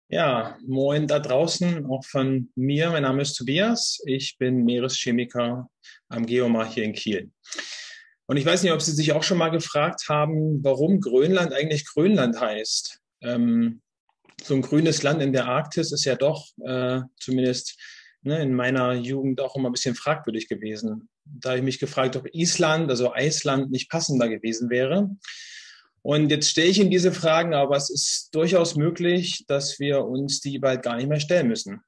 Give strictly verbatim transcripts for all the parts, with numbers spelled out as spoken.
Ja, moin da draußen, auch von mir. Mein Name ist Tobias. Ich bin Meereschemiker am Geomar hier in Kiel. Und ich weiß nicht, ob Sie sich auch schon mal gefragt haben, warum Grönland eigentlich Grönland heißt. Ähm, so ein grünes Land in der Arktis ist ja doch, äh, zumindest ne, in meiner Jugend, auch immer ein bisschen fragwürdig gewesen. Da habe ich mich gefragt, ob Island, also Eisland, nicht passender gewesen wäre. Und jetzt stelle ich Ihnen diese Fragen, aber es ist durchaus möglich, dass wir uns die bald gar nicht mehr stellen müssen.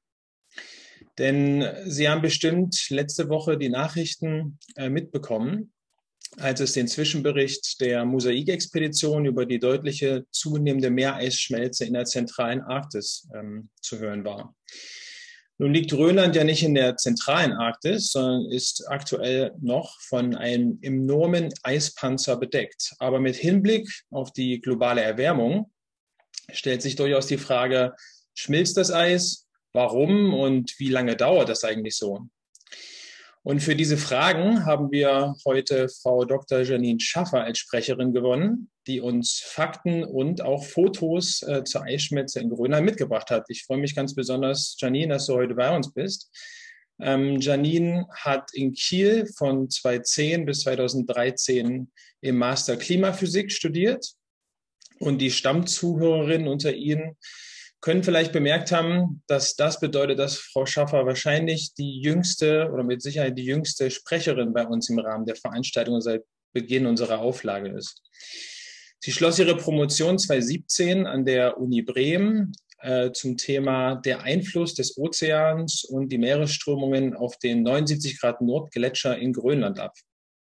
Denn Sie haben bestimmt letzte Woche die Nachrichten äh, mitbekommen, als es den Zwischenbericht der Mosaikexpedition über die deutliche zunehmende Meereisschmelze in der zentralen Arktis ähm, zu hören war. Nun liegt Grönland ja nicht in der zentralen Arktis, sondern ist aktuell noch von einem enormen Eispanzer bedeckt. Aber mit Hinblick auf die globale Erwärmung stellt sich durchaus die Frage, schmilzt das Eis? Warum und wie lange dauert das eigentlich so? Und für diese Fragen haben wir heute Frau Doktor Janine Schaffer als Sprecherin gewonnen, die uns Fakten und auch Fotos äh, zur Eisschmelze in Grönland mitgebracht hat. Ich freue mich ganz besonders, Janine, dass du heute bei uns bist. Ähm, Janine hat in Kiel von zweitausendzehn bis zweitausenddreizehn im Master Klimaphysik studiert. Und die Stammzuhörerinnen unter Ihnen können vielleicht bemerkt haben, dass das bedeutet, dass Frau Schaffer wahrscheinlich die jüngste oder mit Sicherheit die jüngste Sprecherin bei uns im Rahmen der Veranstaltung seit Beginn unserer Auflage ist. Sie schloss ihre Promotion zweitausendsiebzehn an der Uni Bremen äh, zum Thema der Einfluss des Ozeans und die Meeresströmungen auf den neunundsiebzig Grad Nordgletscher in Grönland ab.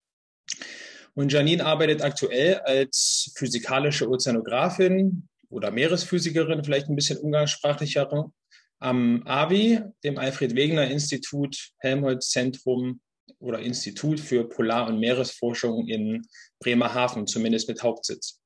Und Janine arbeitet aktuell als physikalische Ozeanografin oder Meeresphysikerin, vielleicht ein bisschen umgangssprachlicher, am A V I, dem Alfred-Wegener-Institut, Helmholtz-Zentrum oder Institut für Polar- und Meeresforschung in Bremerhaven, zumindest mit Hauptsitz.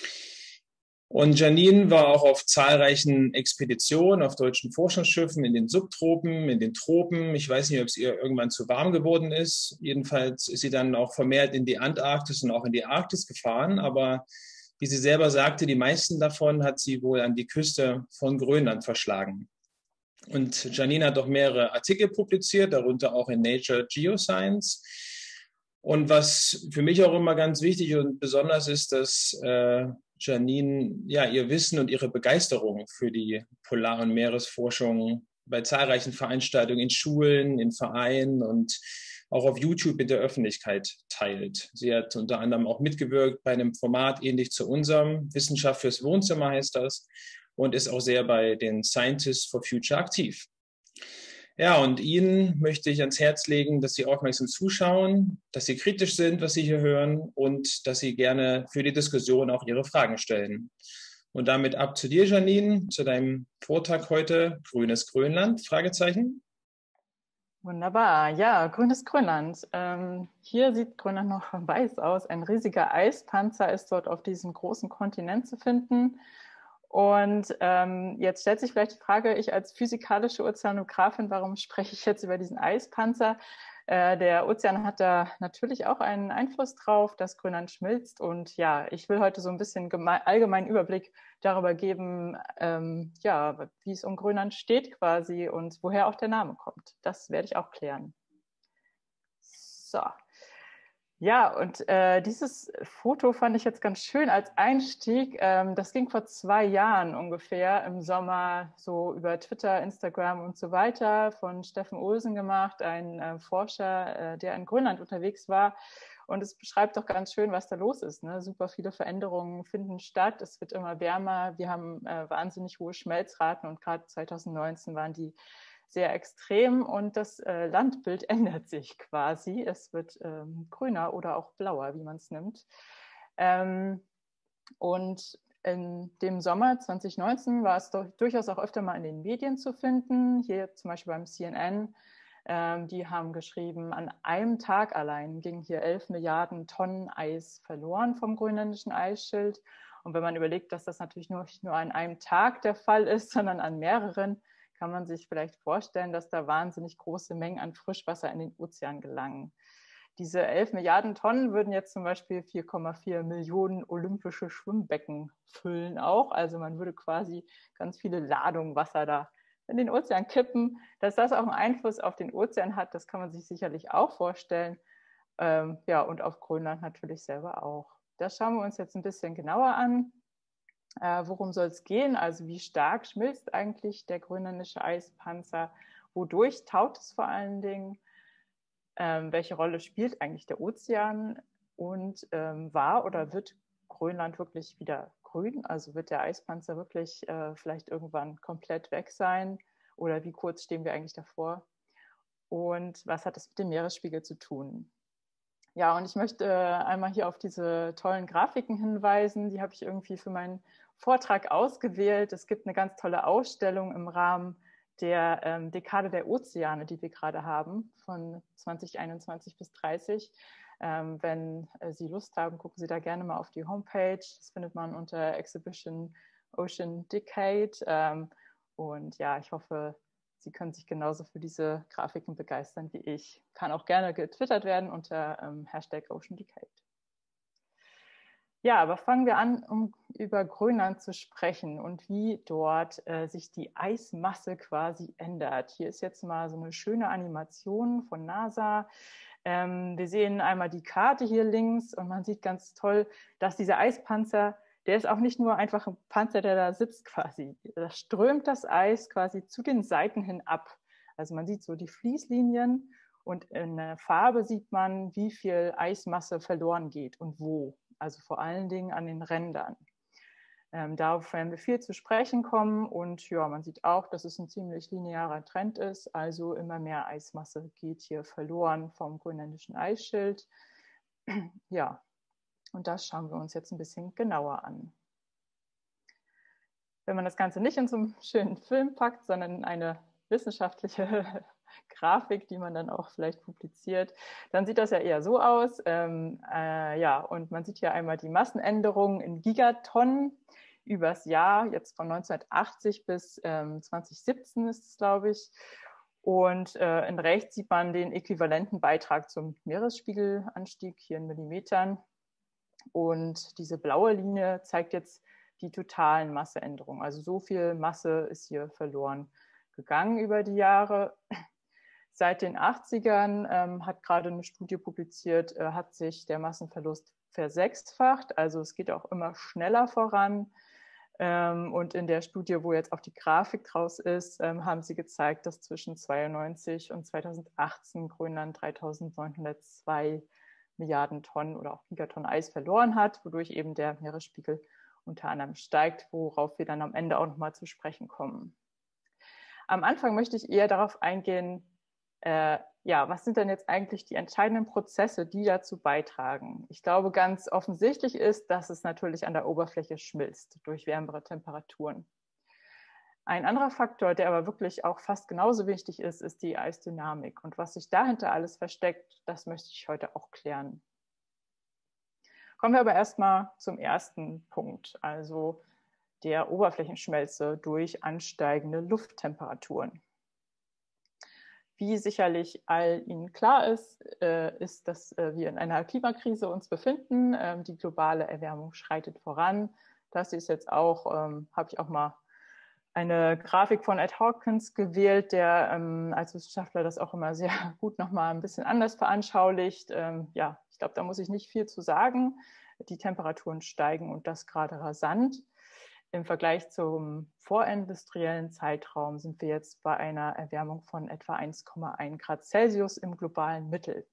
Und Janine war auch auf zahlreichen Expeditionen auf deutschen Forschungsschiffen in den Subtropen, in den Tropen. Ich weiß nicht, ob es ihr irgendwann zu warm geworden ist. Jedenfalls ist sie dann auch vermehrt in die Antarktis und auch in die Arktis gefahren. Aber wie sie selber sagte, die meisten davon hat sie wohl an die Küste von Grönland verschlagen. Und Janine hat auch mehrere Artikel publiziert, darunter auch in Nature Geoscience. Und was für mich auch immer ganz wichtig und besonders ist, dass äh, Janine ja ihr Wissen und ihre Begeisterung für die Polar- und Meeresforschung bei zahlreichen Veranstaltungen in Schulen, in Vereinen und auch auf YouTube mit der Öffentlichkeit teilt. Sie hat unter anderem auch mitgewirkt bei einem Format ähnlich zu unserem, Wissenschaft fürs Wohnzimmer heißt das, und ist auch sehr bei den Scientists for Future aktiv. Ja, und Ihnen möchte ich ans Herz legen, dass Sie aufmerksam zuschauen, dass Sie kritisch sind, was Sie hier hören und dass Sie gerne für die Diskussion auch Ihre Fragen stellen. Und damit ab zu dir, Janine, zu deinem Vortrag heute, Grünes Grönland, Fragezeichen. Wunderbar, ja, grünes Grönland. Ähm, hier sieht Grönland noch weiß aus. Ein riesiger Eispanzer ist dort auf diesem großen Kontinent zu finden. Und ähm, jetzt stellt sich vielleicht die Frage, ich als physikalische Ozeanografin, warum spreche ich jetzt über diesen Eispanzer? Äh, der Ozean hat da natürlich auch einen Einfluss drauf, dass Grönland schmilzt. Und ja, ich will heute so ein bisschen allgemeinen Überblick darüber geben, ähm, ja, wie es um Grönland steht quasi und woher auch der Name kommt. Das werde ich auch klären. So. Ja, und äh, dieses Foto fand ich jetzt ganz schön als Einstieg. Ähm, das ging vor zwei Jahren ungefähr im Sommer so über Twitter, Instagram und so weiter von Steffen Olsen gemacht, ein äh, Forscher, äh, der in Grönland unterwegs war. Und es beschreibt doch ganz schön, was da los ist. Ne? Super viele Veränderungen finden statt. Es wird immer wärmer. Wir haben äh, wahnsinnig hohe Schmelzraten und gerade zweitausendneunzehn waren die sehr extrem und das äh, Landbild ändert sich quasi. Es wird ähm, grüner oder auch blauer, wie man es nimmt. Ähm, und in dem Sommer zweitausendneunzehn war es doch durchaus auch öfter mal in den Medien zu finden. Hier zum Beispiel beim C N N. Ähm, die haben geschrieben, an einem Tag allein gingen hier elf Milliarden Tonnen Eis verloren vom grönländischen Eisschild. Und wenn man überlegt, dass das natürlich nur, nicht nur an einem Tag der Fall ist, sondern an mehreren, kann man sich vielleicht vorstellen, dass da wahnsinnig große Mengen an Frischwasser in den Ozean gelangen. Diese elf Milliarden Tonnen würden jetzt zum Beispiel vier Komma vier Millionen olympische Schwimmbecken füllen auch. Also man würde quasi ganz viele Ladungen Wasser da in den Ozean kippen. Dass das auch einen Einfluss auf den Ozean hat, das kann man sich sicherlich auch vorstellen. Ähm, ja, und auf Grönland natürlich selber auch. Das schauen wir uns jetzt ein bisschen genauer an. Äh, worum soll es gehen? Also wie stark schmilzt eigentlich der grönländische Eispanzer? Wodurch taut es vor allen Dingen? Ähm, welche Rolle spielt eigentlich der Ozean? Und ähm, war oder wird Grönland wirklich wieder grün? Also wird der Eispanzer wirklich äh, vielleicht irgendwann komplett weg sein? Oder wie kurz stehen wir eigentlich davor? Und was hat das mit dem Meeresspiegel zu tun? Ja, und ich möchte äh, einmal hier auf diese tollen Grafiken hinweisen. Die habe ich irgendwie für meinen Vortrag ausgewählt. Es gibt eine ganz tolle Ausstellung im Rahmen der ähm, Dekade der Ozeane, die wir gerade haben, von zwanzig einundzwanzig bis dreißig. Ähm, wenn äh, Sie Lust haben, gucken Sie da gerne mal auf die Homepage. Das findet man unter Exhibition Ocean Decade. Ähm, und ja, ich hoffe, Sie können sich genauso für diese Grafiken begeistern wie ich. Kann auch gerne getwittert werden unter ähm, Hashtag Ocean Decade. Ja, aber fangen wir an, um über Grönland zu sprechen und wie dort äh, sich die Eismasse quasi ändert. Hier ist jetzt mal so eine schöne Animation von NASA. Ähm, wir sehen einmal die Karte hier links und man sieht ganz toll, dass dieser Eispanzer, der ist auch nicht nur einfach ein Panzer, der da sitzt quasi. Da strömt das Eis quasi zu den Seiten hin ab. Also man sieht so die Fließlinien und in der Farbe sieht man, wie viel Eismasse verloren geht und wo. Also vor allen Dingen an den Rändern. Ähm, darauf werden wir viel zu sprechen kommen und ja, man sieht auch, dass es ein ziemlich linearer Trend ist. Also immer mehr Eismasse geht hier verloren vom grönländischen Eisschild. Ja, und das schauen wir uns jetzt ein bisschen genauer an. Wenn man das Ganze nicht in so einen schönen Film packt, sondern in eine wissenschaftliche Grafik, die man dann auch vielleicht publiziert, dann sieht das ja eher so aus. Ähm, äh, ja, und man sieht hier einmal die Massenänderungen in Gigatonnen übers Jahr, jetzt von neunzehnhundertachtzig bis ähm, zwanzig siebzehn ist es, glaube ich. Und äh, in rechts sieht man den äquivalenten Beitrag zum Meeresspiegelanstieg, hier in Millimetern. Und diese blaue Linie zeigt jetzt die totalen Masseänderungen. Also so viel Masse ist hier verloren gegangen über die Jahre. Seit den achtzigern ähm, hat gerade eine Studie publiziert, äh, hat sich der Massenverlust versechsfacht. Also es geht auch immer schneller voran. Ähm, und in der Studie, wo jetzt auch die Grafik draus ist, ähm, haben sie gezeigt, dass zwischen zweiundneunzig und zweitausendachtzehn Grönland dreitausendneunhundertzwei Milliarden Tonnen oder auch Gigatonnen Eis verloren hat, wodurch eben der Meeresspiegel unter anderem steigt, worauf wir dann am Ende auch nochmal zu sprechen kommen. Am Anfang möchte ich eher darauf eingehen, äh, ja, was sind denn jetzt eigentlich die entscheidenden Prozesse, die dazu beitragen? Ich glaube, ganz offensichtlich ist, dass es natürlich an der Oberfläche schmilzt durch wärmere Temperaturen. Ein anderer Faktor, der aber wirklich auch fast genauso wichtig ist, ist die Eisdynamik. Und was sich dahinter alles versteckt, das möchte ich heute auch klären. Kommen wir aber erstmal zum ersten Punkt, also der Oberflächenschmelze durch ansteigende Lufttemperaturen. Wie sicherlich all Ihnen klar ist, äh, ist, dass äh, wir in einer Klimakrise uns befinden. Ähm, die globale Erwärmung schreitet voran. Das ist jetzt auch, ähm, habe ich auch mal eine Grafik von Ed Hawkins gewählt, der ähm, als Wissenschaftler das auch immer sehr gut nochmal ein bisschen anders veranschaulicht. Ähm, ja, ich glaube, da muss ich nicht viel zu sagen. Die Temperaturen steigen und das gerade rasant. Im Vergleich zum vorindustriellen Zeitraum sind wir jetzt bei einer Erwärmung von etwa eins Komma eins Grad Celsius im globalen Mittel.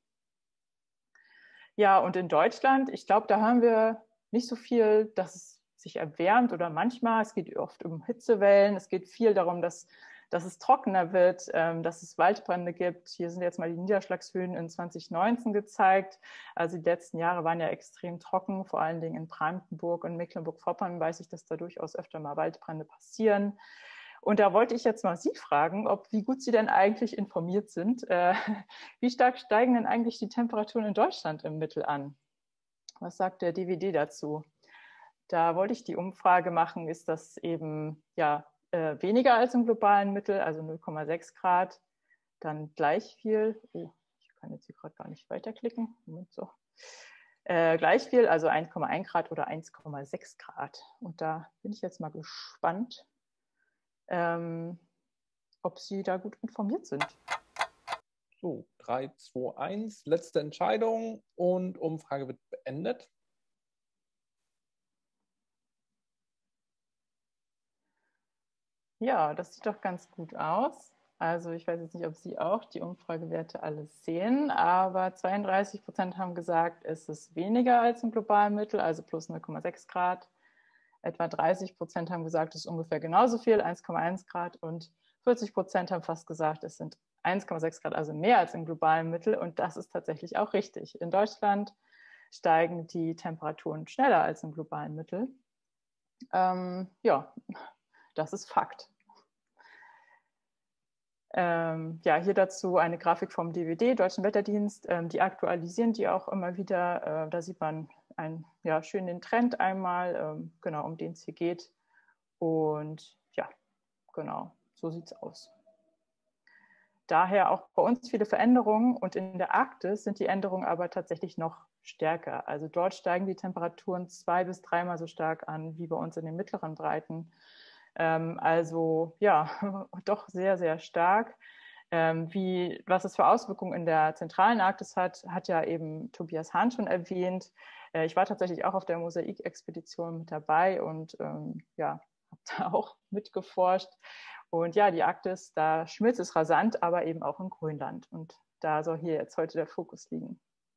Ja, und in Deutschland, ich glaube, da haben wir nicht so viel, dass es sich erwärmt oder manchmal, es geht oft um Hitzewellen, es geht viel darum, dass, dass es trockener wird, ähm, dass es Waldbrände gibt. Hier sind jetzt mal die Niederschlagshöhen in zwanzig neunzehn gezeigt. Also die letzten Jahre waren ja extrem trocken, vor allen Dingen in Brandenburg und Mecklenburg-Vorpommern weiß ich, dass da durchaus öfter mal Waldbrände passieren. Und da wollte ich jetzt mal Sie fragen, ob wie gut Sie denn eigentlich informiert sind. Äh, wie stark steigen denn eigentlich die Temperaturen in Deutschland im Mittel an? Was sagt der D W D dazu? Da wollte ich die Umfrage machen, ist das eben ja äh, weniger als im globalen Mittel, also null Komma sechs Grad, dann gleich viel. Oh, ich kann jetzt hier gerade gar nicht weiterklicken. Moment, so. Äh, gleich viel, also eins Komma eins Grad oder eins Komma sechs Grad. Und da bin ich jetzt mal gespannt, ähm, ob Sie da gut informiert sind. So, drei, zwei, eins, letzte Entscheidung und Umfrage wird beendet. Ja, das sieht doch ganz gut aus. Also ich weiß jetzt nicht, ob Sie auch die Umfragewerte alles sehen, aber zweiunddreißig Prozent haben gesagt, es ist weniger als im globalen Mittel, also plus null Komma sechs Grad. Etwa dreißig Prozent haben gesagt, es ist ungefähr genauso viel, eins Komma eins Grad. Und vierzig Prozent haben fast gesagt, es sind eins Komma sechs Grad, also mehr als im globalen Mittel. Und das ist tatsächlich auch richtig. In Deutschland steigen die Temperaturen schneller als im globalen Mittel. Ähm, ja, das ist Fakt. Ähm, ja, hier dazu eine Grafik vom D W D, Deutschen Wetterdienst. Ähm, die aktualisieren die auch immer wieder. Äh, da sieht man einen ja, schönen Trend einmal, ähm, genau, um den es hier geht. Und ja, genau, so sieht es aus. Daher auch bei uns viele Veränderungen und in der Arktis sind die Änderungen aber tatsächlich noch stärker. Also dort steigen die Temperaturen zwei bis dreimal so stark an wie bei uns in den mittleren Breiten. Ähm, also ja, doch sehr, sehr stark. Ähm, wie, was es für Auswirkungen in der zentralen Arktis hat, hat ja eben Tobias Hahn schon erwähnt. Äh, ich war tatsächlich auch auf der Mosaik-Expedition mit dabei und ähm, ja, habe da auch mitgeforscht. Und ja, die Arktis, da schmilzt es rasant, aber eben auch in Grönland. Und da soll hier jetzt heute der Fokus liegen.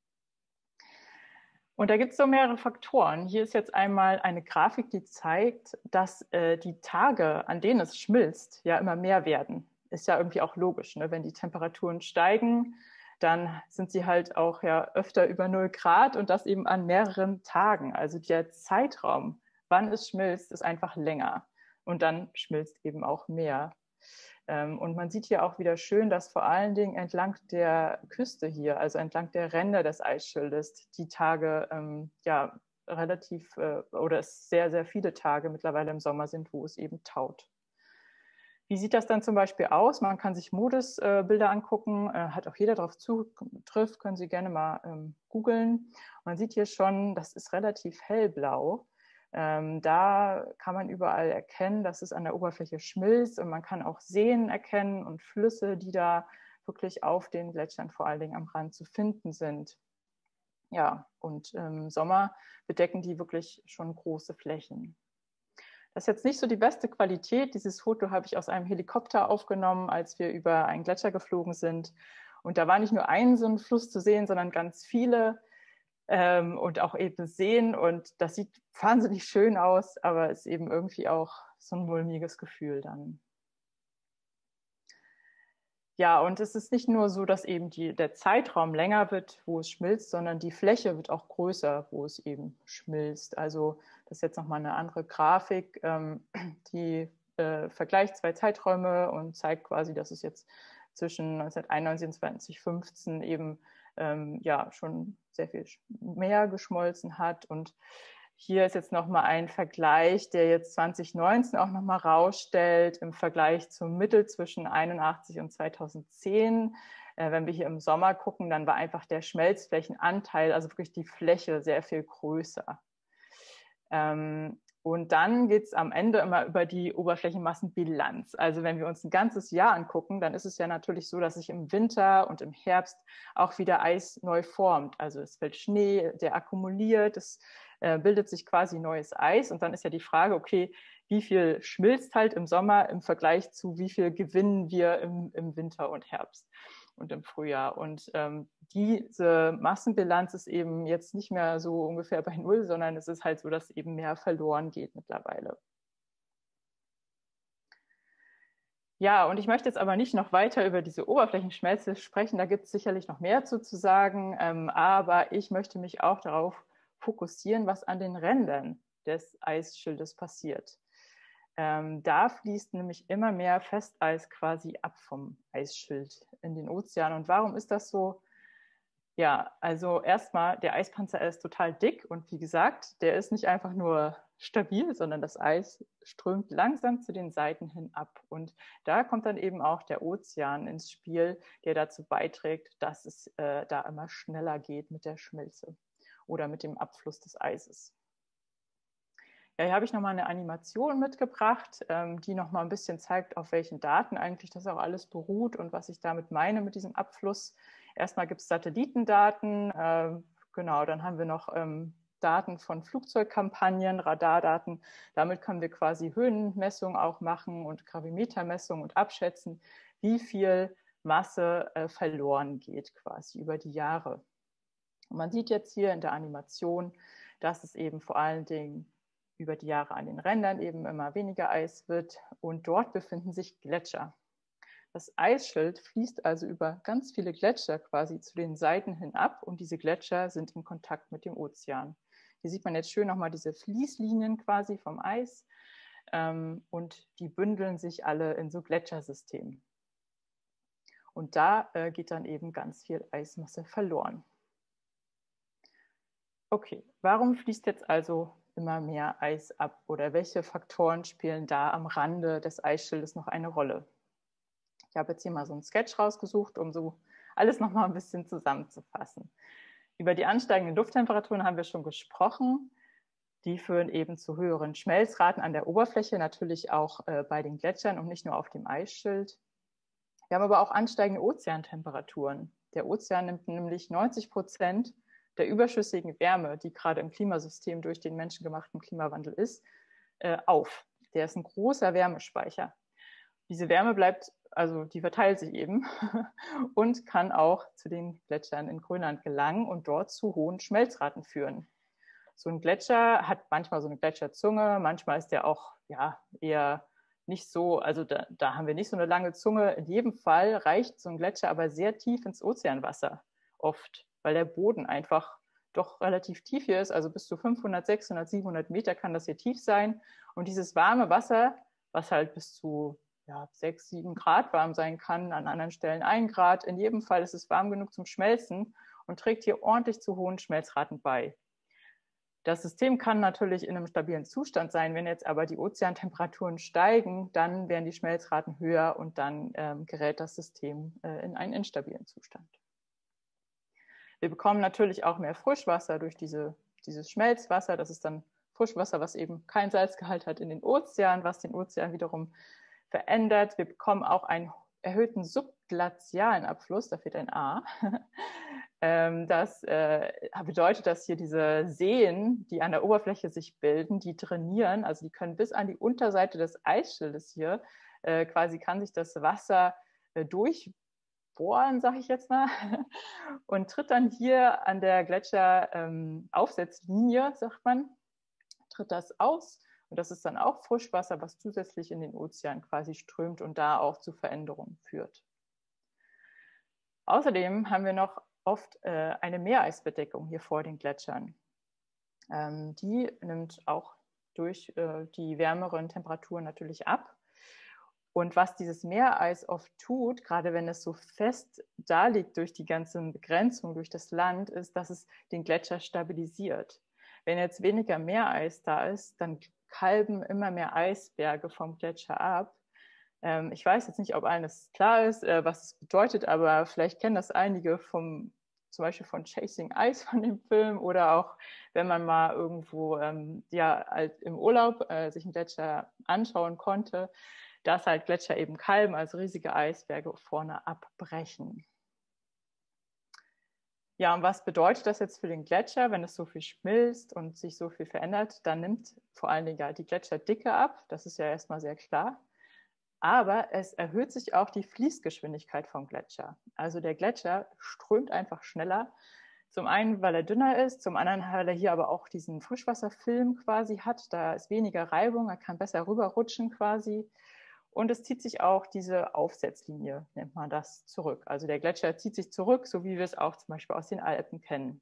Und da gibt es so mehrere Faktoren. Hier ist jetzt einmal eine Grafik, die zeigt, dass äh, die Tage, an denen es schmilzt, ja immer mehr werden. Ist ja irgendwie auch logisch, ne? Wenn die Temperaturen steigen, dann sind sie halt auch ja öfter über null Grad und das eben an mehreren Tagen. Also der Zeitraum, wann es schmilzt, ist einfach länger. Und dann schmilzt eben auch mehr. Und man sieht hier auch wieder schön, dass vor allen Dingen entlang der Küste hier, also entlang der Ränder des Eisschildes, die Tage ähm, ja relativ äh, oder es sehr, sehr viele Tage mittlerweile im Sommer sind, wo es eben taut. Wie sieht das dann zum Beispiel aus? Man kann sich Modusbilder äh, angucken, äh, hat auch jeder darauf Zugriff, können Sie gerne mal ähm, googeln. Man sieht hier schon, das ist relativ hellblau. Ähm, da kann man überall erkennen, dass es an der Oberfläche schmilzt und man kann auch Seen erkennen und Flüsse, die da wirklich auf den Gletschern vor allen Dingen am Rand zu finden sind. Ja, und im Sommer bedecken die wirklich schon große Flächen. Das ist jetzt nicht so die beste Qualität. Dieses Foto habe ich aus einem Helikopter aufgenommen, als wir über einen Gletscher geflogen sind. Und da war nicht nur ein so ein Fluss zu sehen, sondern ganz viele. Ähm, und auch eben sehen. Und das sieht wahnsinnig schön aus, aber ist eben irgendwie auch so ein mulmiges Gefühl dann. Ja, und es ist nicht nur so, dass eben die, der Zeitraum länger wird, wo es schmilzt, sondern die Fläche wird auch größer, wo es eben schmilzt. Also das ist jetzt nochmal eine andere Grafik, ähm, die äh, vergleicht zwei Zeiträume und zeigt quasi, dass es jetzt zwischen neunzehnhunderteinundneunzig und zwanzig fünfzehn eben ähm, ja schon sehr viel mehr geschmolzen hat. Und hier ist jetzt nochmal ein Vergleich, der jetzt zwanzig neunzehn auch nochmal rausstellt im Vergleich zum Mittel zwischen einundachtzig und zweitausendzehn. Äh, wenn wir hier im Sommer gucken, dann war einfach der Schmelzflächenanteil, also wirklich die Fläche, sehr viel größer. Ähm, Und dann geht es am Ende immer über die Oberflächenmassenbilanz. Also wenn wir uns ein ganzes Jahr angucken, dann ist es ja natürlich so, dass sich im Winter und im Herbst auch wieder Eis neu formt. Also es fällt Schnee, der akkumuliert, es äh, bildet sich quasi neues Eis. Und dann ist ja die Frage, okay, wie viel schmilzt halt im Sommer im Vergleich zu wie viel gewinnen wir im, im Winter und Herbst und im Frühjahr. Und ähm, diese Massenbilanz ist eben jetzt nicht mehr so ungefähr bei Null, sondern es ist halt so, dass eben mehr verloren geht mittlerweile. Ja, und ich möchte jetzt aber nicht noch weiter über diese Oberflächenschmelze sprechen, da gibt es sicherlich noch mehr zu, zu sagen, ähm, aber ich möchte mich auch darauf fokussieren, was an den Rändern des Eisschildes passiert. Ähm, da fließt nämlich immer mehr Festeis quasi ab vom Eisschild in den Ozean. Und warum ist das so? Ja, also erstmal, der Eispanzer ist total dick und wie gesagt, der ist nicht einfach nur stabil, sondern das Eis strömt langsam zu den Seiten hin ab. Und da kommt dann eben auch der Ozean ins Spiel, der dazu beiträgt, dass es äh, da immer schneller geht mit der Schmelze oder mit dem Abfluss des Eises. Ja, hier habe ich nochmal eine Animation mitgebracht, ähm, die nochmal ein bisschen zeigt, auf welchen Daten eigentlich das auch alles beruht und was ich damit meine mit diesem Abfluss. Erstmal gibt es Satellitendaten, äh, genau, dann haben wir noch ähm, Daten von Flugzeugkampagnen, Radardaten. Damit können wir quasi Höhenmessungen auch machen und Gravimetermessungen und abschätzen, wie viel Masse äh, verloren geht quasi über die Jahre. Und man sieht jetzt hier in der Animation, dass es eben vor allen Dingen über die Jahre an den Rändern eben immer weniger Eis wird und dort befinden sich Gletscher. Das Eisschild fließt also über ganz viele Gletscher quasi zu den Seiten hin ab und diese Gletscher sind in Kontakt mit dem Ozean. Hier sieht man jetzt schön nochmal diese Fließlinien quasi vom Eis ähm, und die bündeln sich alle in so Gletschersystemen. Und da äh, geht dann eben ganz viel Eismasse verloren. Okay, warum fließt jetzt also immer mehr Eis ab oder welche Faktoren spielen da am Rande des Eisschildes noch eine Rolle? Ich habe jetzt hier mal so einen Sketch rausgesucht, um so alles noch mal ein bisschen zusammenzufassen. Über die ansteigenden Lufttemperaturen haben wir schon gesprochen. Die führen eben zu höheren Schmelzraten an der Oberfläche, natürlich auch äh, bei den Gletschern und nicht nur auf dem Eisschild. Wir haben aber auch ansteigende Ozeantemperaturen. Der Ozean nimmt nämlich neunzig Prozent der überschüssigen Wärme, die gerade im Klimasystem durch den menschengemachten Klimawandel ist, äh, auf. Der ist ein großer Wärmespeicher. Diese Wärme bleibt, also die verteilt sich eben und kann auch zu den Gletschern in Grönland gelangen und dort zu hohen Schmelzraten führen. So ein Gletscher hat manchmal so eine Gletscherzunge, manchmal ist der auch ja, eher nicht so, also da, da haben wir nicht so eine lange Zunge. In jedem Fall reicht so ein Gletscher aber sehr tief ins Ozeanwasser oft, weil der Boden einfach doch relativ tief hier ist, also bis zu fünfhundert, sechshundert, siebenhundert Meter kann das hier tief sein. Und dieses warme Wasser, was halt bis zu ja, sechs, sieben Grad warm sein kann, an anderen Stellen ein Grad, in jedem Fall ist es warm genug zum Schmelzen und trägt hier ordentlich zu hohen Schmelzraten bei. Das System kann natürlich in einem stabilen Zustand sein. Wenn jetzt aber die Ozeantemperaturen steigen, dann werden die Schmelzraten höher und dann ähm, gerät das System äh, in einen instabilen Zustand. Wir bekommen natürlich auch mehr Frischwasser durch diese, dieses Schmelzwasser. Das ist dann Frischwasser, was eben keinen Salzgehalt hat in den Ozean, was den Ozean wiederum verändert. Wir bekommen auch einen erhöhten subglazialen Abfluss, da fehlt ein A. Das äh, bedeutet, dass hier diese Seen, die an der Oberfläche sich bilden, die trainieren, also die können bis an die Unterseite des Eisschildes hier, äh, quasi kann sich das Wasser äh, durchbohren, sage ich jetzt mal, und tritt dann hier an der Gletscheraufsetzlinie, ähm, sagt man, tritt das aus. Und das ist dann auch Frischwasser, was zusätzlich in den Ozean quasi strömt und da auch zu Veränderungen führt. Außerdem haben wir noch oft äh, eine Meereisbedeckung hier vor den Gletschern. Ähm, die nimmt auch durch äh, die wärmeren Temperaturen natürlich ab. Und was dieses Meereis oft tut, gerade wenn es so fest da liegt durch die ganzen Begrenzungen durch das Land, ist, dass es den Gletscher stabilisiert. Wenn jetzt weniger Meereis da ist, dann kalben immer mehr Eisberge vom Gletscher ab. Ich weiß jetzt nicht, ob allen das klar ist, was es bedeutet, aber vielleicht kennen das einige vom, zum Beispiel von Chasing Ice von dem Film oder auch, wenn man mal irgendwo ähm, ja, halt im Urlaub äh, sich einen Gletscher anschauen konnte, dass halt Gletscher eben kalben, also riesige Eisberge vorne abbrechen. Ja, und was bedeutet das jetzt für den Gletscher, wenn es so viel schmilzt und sich so viel verändert? Dann nimmt vor allen Dingen ja die Gletscherdicke ab, das ist ja erstmal sehr klar. Aber es erhöht sich auch die Fließgeschwindigkeit vom Gletscher. Also der Gletscher strömt einfach schneller. Zum einen, weil er dünner ist, zum anderen, weil er hier aber auch diesen Frischwasserfilm quasi hat. Da ist weniger Reibung, er kann besser rüberrutschen quasi. Und es zieht sich auch diese Aufsetzlinie, nennt man das, zurück. Also der Gletscher zieht sich zurück, so wie wir es auch zum Beispiel aus den Alpen kennen.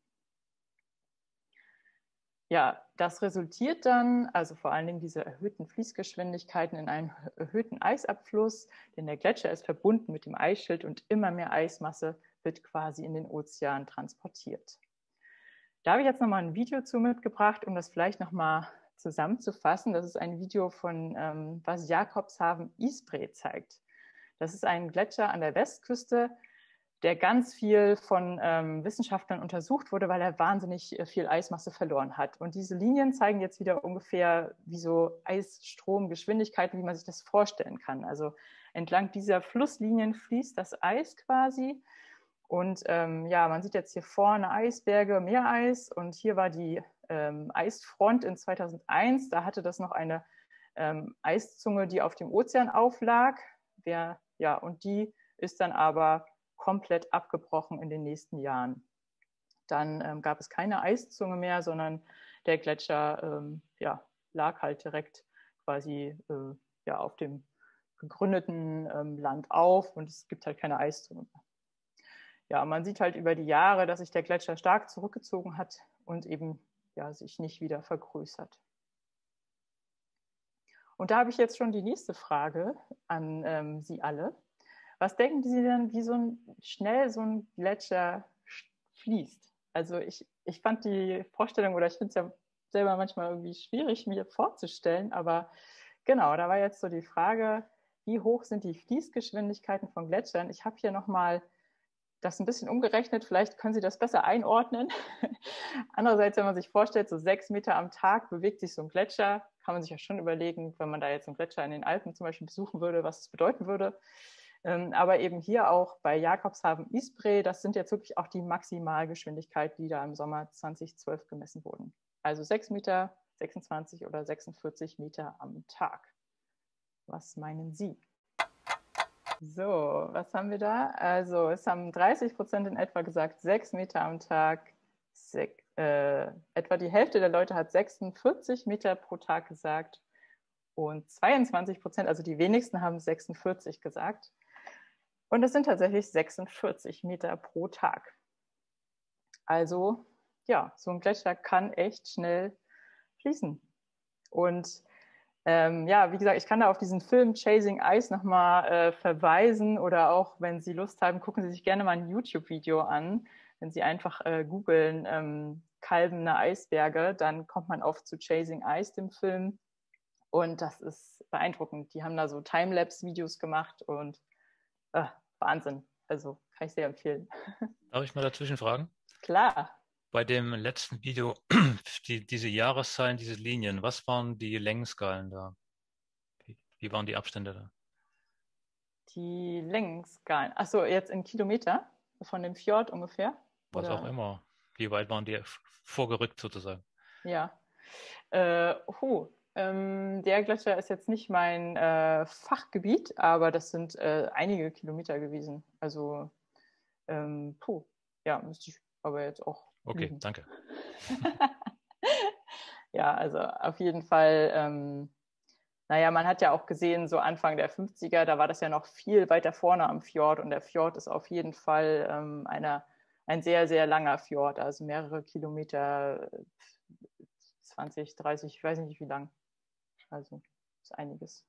Ja, das resultiert dann, also vor allen Dingen diese erhöhten Fließgeschwindigkeiten, in einen erhöhten Eisabfluss, denn der Gletscher ist verbunden mit dem Eisschild und immer mehr Eismasse wird quasi in den Ozean transportiert. Da habe ich jetzt nochmal ein Video zu mitgebracht, um das vielleicht nochmal zusammenzufassen. Das ist ein Video von, ähm, was Jakobshavn Isbrae zeigt. Das ist ein Gletscher an der Westküste, der ganz viel von ähm, Wissenschaftlern untersucht wurde, weil er wahnsinnig viel Eismasse verloren hat. Und diese Linien zeigen jetzt wieder ungefähr wie so Eisstromgeschwindigkeiten, wie man sich das vorstellen kann. Also entlang dieser Flusslinien fließt das Eis quasi. Und ähm, ja, man sieht jetzt hier vorne Eisberge, Meereis. Und hier war die ähm, Eisfront in zweitausendeins. Da hatte das noch eine ähm, Eiszunge, die auf dem Ozean auflag. Der, ja, und die ist dann aber komplett abgebrochen in den nächsten Jahren. Dann ähm, gab es keine Eiszunge mehr, sondern der Gletscher ähm, ja, lag halt direkt quasi äh, ja, auf dem gegründeten ähm, Land auf und es gibt halt keine Eiszunge mehr. Ja, man sieht halt über die Jahre, dass sich der Gletscher stark zurückgezogen hat und eben ja, sich nicht wieder vergrößert. Und da habe ich jetzt schon die nächste Frage an ähm, Sie alle. Was denken Sie denn, wie so ein, schnell so ein Gletscher fließt? Also ich, ich fand die Vorstellung, oder ich finde es ja selber manchmal irgendwie schwierig, mir vorzustellen, aber genau, da war jetzt so die Frage, wie hoch sind die Fließgeschwindigkeiten von Gletschern? Ich habe hier nochmal das ein bisschen umgerechnet, vielleicht können Sie das besser einordnen. Andererseits, wenn man sich vorstellt, so sechs Meter am Tag bewegt sich so ein Gletscher, kann man sich ja schon überlegen, wenn man da jetzt einen Gletscher in den Alpen zum Beispiel besuchen würde, was das bedeuten würde. Aber eben hier auch bei Jakobshavn Isbrae, das sind jetzt wirklich auch die Maximalgeschwindigkeiten, die da im Sommer zweitausendzwölf gemessen wurden. Also sechs Meter, sechsundzwanzig oder sechsundvierzig Meter am Tag. Was meinen Sie? So, was haben wir da? Also es haben dreißig Prozent in etwa gesagt, sechs Meter am Tag. Sek, äh, etwa die Hälfte der Leute hat sechsundvierzig Meter pro Tag gesagt. Und zweiundzwanzig Prozent, also die wenigsten, haben sechsundvierzig gesagt. Und es sind tatsächlich sechsundvierzig Meter pro Tag. Also ja, so ein Gletscher kann echt schnell fließen. Und ähm, ja, wie gesagt, ich kann da auf diesen Film Chasing Ice nochmal äh, verweisen oder auch, wenn Sie Lust haben, gucken Sie sich gerne mal ein YouTube-Video an. Wenn Sie einfach äh, googeln ähm, kalbende Eisberge, dann kommt man oft zu Chasing Ice, dem Film. Und das ist beeindruckend. Die haben da so Timelapse-Videos gemacht und äh, Wahnsinn. Also kann ich sehr empfehlen. Darf ich mal dazwischen fragen? Klar. Bei dem letzten Video, die, diese Jahreszahlen, diese Linien, was waren die Längenskalen da? Wie, wie waren die Abstände da? Die Längenskalen. Achso, jetzt in Kilometer von dem Fjord ungefähr? Was Oder? auch immer. Wie weit waren die vorgerückt sozusagen? Ja. Äh, huh. Ähm, der Gletscher ist jetzt nicht mein äh, Fachgebiet, aber das sind äh, einige Kilometer gewesen. Also, ähm, puh, ja, müsste ich aber jetzt auch. Okay, lügen. danke. Ja, also auf jeden Fall, ähm, naja, man hat ja auch gesehen, so Anfang der fünfziger, da war das ja noch viel weiter vorne am Fjord und der Fjord ist auf jeden Fall ähm, einer, ein sehr, sehr langer Fjord, also mehrere Kilometer, zwanzig, dreißig, ich weiß nicht wie lang. Also ist einiges.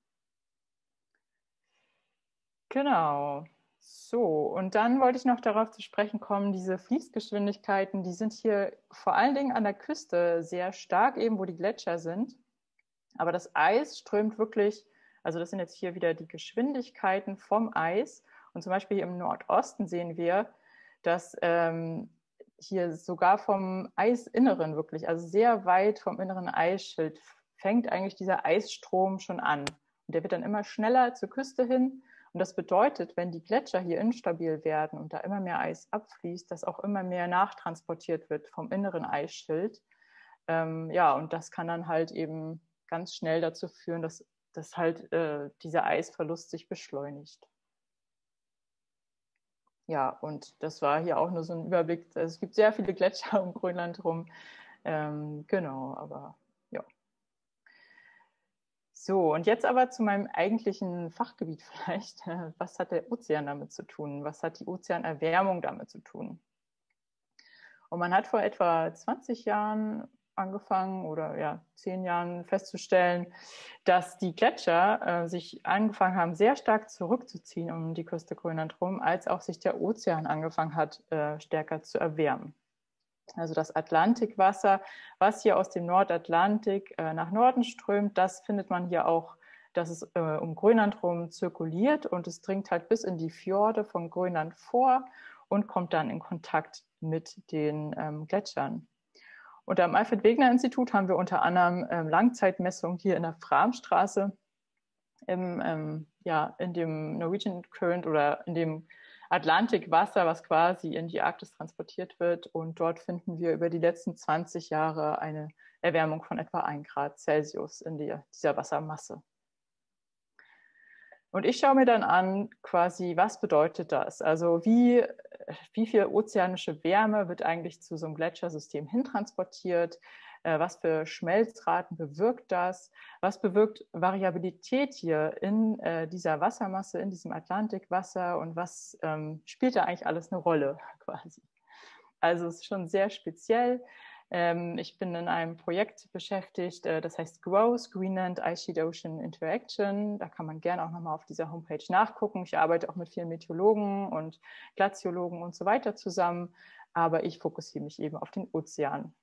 Genau. So, und dann wollte ich noch darauf zu sprechen kommen, diese Fließgeschwindigkeiten, die sind hier vor allen Dingen an der Küste sehr stark, eben wo die Gletscher sind. Aber das Eis strömt wirklich, also das sind jetzt hier wieder die Geschwindigkeiten vom Eis. Und zum Beispiel hier im Nordosten sehen wir, dass ähm, hier sogar vom Eisinneren wirklich, also sehr weit vom inneren Eisschild, fängt eigentlich dieser Eisstrom schon an. Und der wird dann immer schneller zur Küste hin. Und das bedeutet, wenn die Gletscher hier instabil werden und da immer mehr Eis abfließt, dass auch immer mehr nachtransportiert wird vom inneren Eisschild. Ähm, ja, und das kann dann halt eben ganz schnell dazu führen, dass, dass halt äh, dieser Eisverlust sich beschleunigt. Ja, und das war hier auch nur so ein Überblick. Also es gibt sehr viele Gletscher um Grönland rum. Ähm, genau, aber ja. So, und jetzt aber zu meinem eigentlichen Fachgebiet vielleicht. Was hat der Ozean damit zu tun? Was hat die Ozeanerwärmung damit zu tun? Und man hat vor etwa zwanzig Jahren angefangen oder ja, zehn Jahren festzustellen, dass die Gletscher äh, sich angefangen haben, sehr stark zurückzuziehen um die Küste Grönland rum, als auch sich der Ozean angefangen hat, äh, stärker zu erwärmen. Also das Atlantikwasser, was hier aus dem Nordatlantik äh, nach Norden strömt, das findet man hier auch, dass es äh, um Grönland rum zirkuliert und es dringt halt bis in die Fjorde von Grönland vor und kommt dann in Kontakt mit den ähm, Gletschern. Und am Alfred-Wegener-Institut haben wir unter anderem ähm, Langzeitmessungen hier in der Framstraße im, ähm, ja, in dem Norwegian Current oder in dem Atlantikwasser, was quasi in die Arktis transportiert wird. Und dort finden wir über die letzten zwanzig Jahre eine Erwärmung von etwa ein Grad Celsius in die, dieser Wassermasse. Und ich schaue mir dann an, quasi, was bedeutet das? Also wie, wie viel ozeanische Wärme wird eigentlich zu so einem Gletschersystem hintransportiert? Was für Schmelzraten bewirkt das? Was bewirkt Variabilität hier in äh, dieser Wassermasse, in diesem Atlantikwasser? Und was ähm, spielt da eigentlich alles eine Rolle quasi? Also es ist schon sehr speziell. Ähm, ich bin in einem Projekt beschäftigt, äh, das heißt GROWS, Greenland Ice Sheet Ocean Interaction. Da kann man gerne auch nochmal auf dieser Homepage nachgucken. Ich arbeite auch mit vielen Meteorologen und Glaziologen und so weiter zusammen, aber ich fokussiere mich eben auf den Ozean.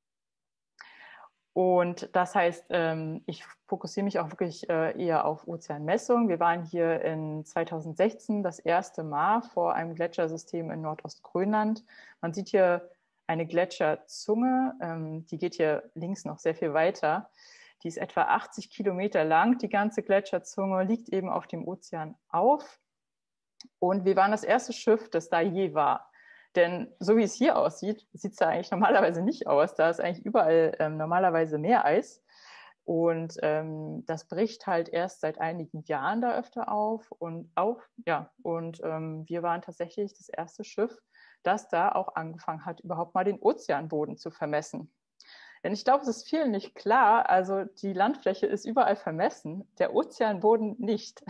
Und das heißt, ich fokussiere mich auch wirklich eher auf Ozeanmessungen. Wir waren hier in zweitausendsechzehn das erste Mal vor einem Gletschersystem in Nordostgrönland. Man sieht hier eine Gletscherzunge, die geht hier links noch sehr viel weiter. Die ist etwa achtzig Kilometer lang. Die ganze Gletscherzunge liegt eben auf dem Ozean auf. Und wir waren das erste Schiff, das da je war. Denn so wie es hier aussieht, sieht es da eigentlich normalerweise nicht aus. Da ist eigentlich überall ähm, normalerweise Meereis. Und ähm, das bricht halt erst seit einigen Jahren da öfter auf. Und auch, ja, und ähm, wir waren tatsächlich das erste Schiff, das da auch angefangen hat, überhaupt mal den Ozeanboden zu vermessen. Denn ich glaube, es ist vielen nicht klar, also die Landfläche ist überall vermessen, der Ozeanboden nicht.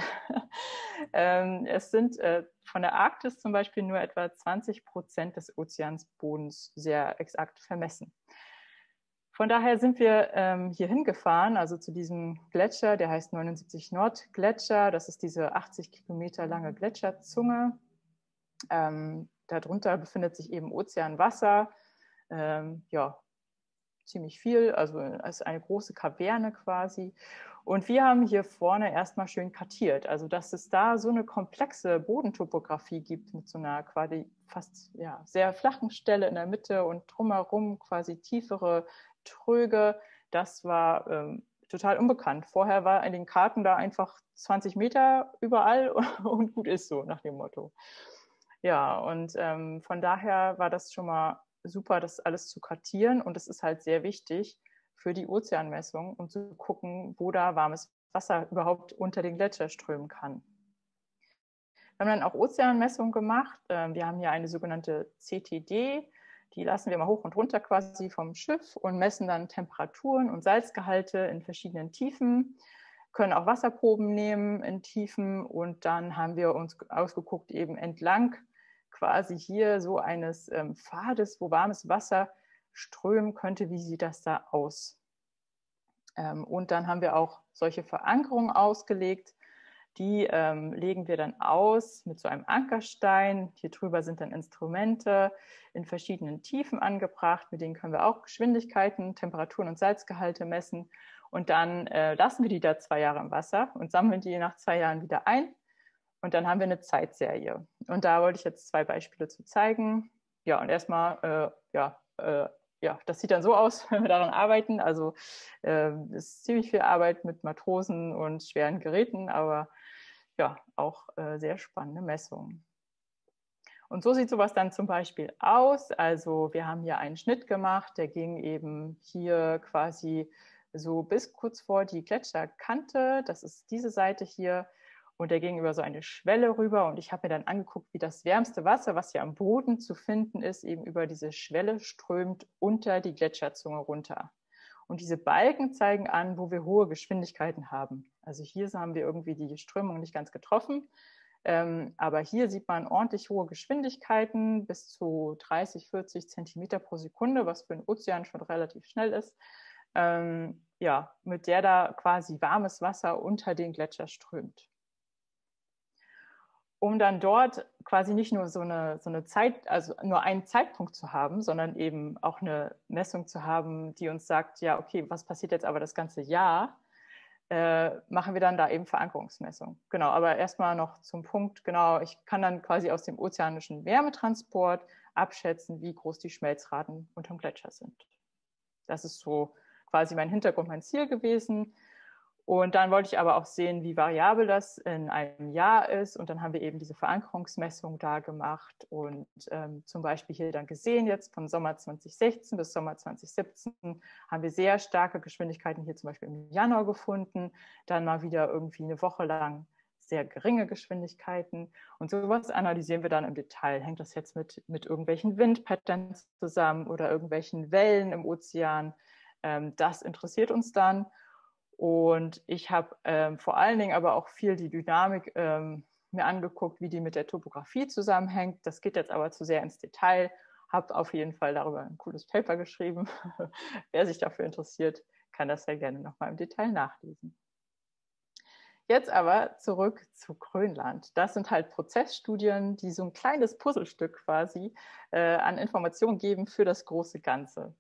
ähm, es sind äh, von der Arktis zum Beispiel nur etwa zwanzig Prozent des Ozeansbodens sehr exakt vermessen. Von daher sind wir ähm, hier hingefahren, also zu diesem Gletscher, der heißt neunundsiebzig Nord-Gletscher. Das ist diese achtzig Kilometer lange Gletscherzunge. Ähm, darunter befindet sich eben Ozeanwasser. Ähm, ja, ziemlich viel, also es ist eine große Kaverne quasi. Und wir haben hier vorne erstmal schön kartiert, also dass es da so eine komplexe Bodentopographie gibt mit so einer quasi fast ja, sehr flachen Stelle in der Mitte und drumherum quasi tiefere Tröge, das war ähm, total unbekannt. Vorher war in den Karten da einfach zwanzig Meter überall und gut ist so, nach dem Motto. Ja, und ähm, von daher war das schon mal super, das alles zu kartieren und es ist halt sehr wichtig für die Ozeanmessung, um zu gucken, wo da warmes Wasser überhaupt unter den Gletscher strömen kann. Wir haben dann auch Ozeanmessungen gemacht. Wir haben hier eine sogenannte C T D, die lassen wir mal hoch und runter quasi vom Schiff und messen dann Temperaturen und Salzgehalte in verschiedenen Tiefen, können auch Wasserproben nehmen in Tiefen und dann haben wir uns ausgeguckt eben entlang quasi hier so eines ähm, Pfades, wo warmes Wasser strömen könnte, wie sieht das da aus? Ähm, und dann haben wir auch solche Verankerungen ausgelegt, die ähm, legen wir dann aus mit so einem Ankerstein. Hier drüber sind dann Instrumente in verschiedenen Tiefen angebracht, mit denen können wir auch Geschwindigkeiten, Temperaturen und Salzgehalte messen und dann äh, lassen wir die da zwei Jahre im Wasser und sammeln die nach zwei Jahren wieder ein. Und dann haben wir eine Zeitserie. Und da wollte ich jetzt zwei Beispiele zu zeigen. Ja, und erstmal, äh, ja, äh, ja, das sieht dann so aus, wenn wir daran arbeiten. Also äh, es ist ziemlich viel Arbeit mit Matrosen und schweren Geräten, aber ja, auch äh, sehr spannende Messungen. Und so sieht sowas dann zum Beispiel aus. Also wir haben hier einen Schnitt gemacht, der ging eben hier quasi so bis kurz vor die Gletscherkante. Das ist diese Seite hier. Und der ging über so eine Schwelle rüber und ich habe mir dann angeguckt, wie das wärmste Wasser, was hier am Boden zu finden ist, eben über diese Schwelle strömt unter die Gletscherzunge runter. Und diese Balken zeigen an, wo wir hohe Geschwindigkeiten haben. Also hier haben wir irgendwie die Strömung nicht ganz getroffen. Ähm, aber hier sieht man ordentlich hohe Geschwindigkeiten, bis zu dreißig, vierzig Zentimeter pro Sekunde, was für den Ozean schon relativ schnell ist. Ähm, ja, mit der da quasi warmes Wasser unter den Gletscher strömt. Um dann dort quasi nicht nur so eine, so eine Zeit, also nur einen Zeitpunkt zu haben, sondern eben auch eine Messung zu haben, die uns sagt, ja, okay, was passiert jetzt aber das ganze Jahr, äh, machen wir dann da eben Verankerungsmessung. Genau, aber erstmal noch zum Punkt, genau, ich kann dann quasi aus dem ozeanischen Wärmetransport abschätzen, wie groß die Schmelzraten unterm Gletscher sind. Das ist so quasi mein Hintergrund, mein Ziel gewesen. Und dann wollte ich aber auch sehen, wie variabel das in einem Jahr ist. Und dann haben wir eben diese Verankerungsmessung da gemacht und ähm, zum Beispiel hier dann gesehen, jetzt von Sommer zwanzig sechzehn bis Sommer zwanzig siebzehn haben wir sehr starke Geschwindigkeiten hier zum Beispiel im Januar gefunden. Dann mal wieder irgendwie eine Woche lang sehr geringe Geschwindigkeiten. Und sowas analysieren wir dann im Detail. Hängt das jetzt mit, mit irgendwelchen Windpatterns zusammen oder irgendwelchen Wellen im Ozean? Ähm, das interessiert uns dann. Und ich habe ähm, vor allen Dingen aber auch viel die Dynamik ähm, mir angeguckt, wie die mit der Topografie zusammenhängt. Das geht jetzt aber zu sehr ins Detail. Habe auf jeden Fall darüber ein cooles Paper geschrieben. Wer sich dafür interessiert, kann das sehr gerne nochmal im Detail nachlesen. Jetzt aber zurück zu Grönland. Das sind halt Prozessstudien, die so ein kleines Puzzlestück quasi äh, an Informationen geben für das große Ganze.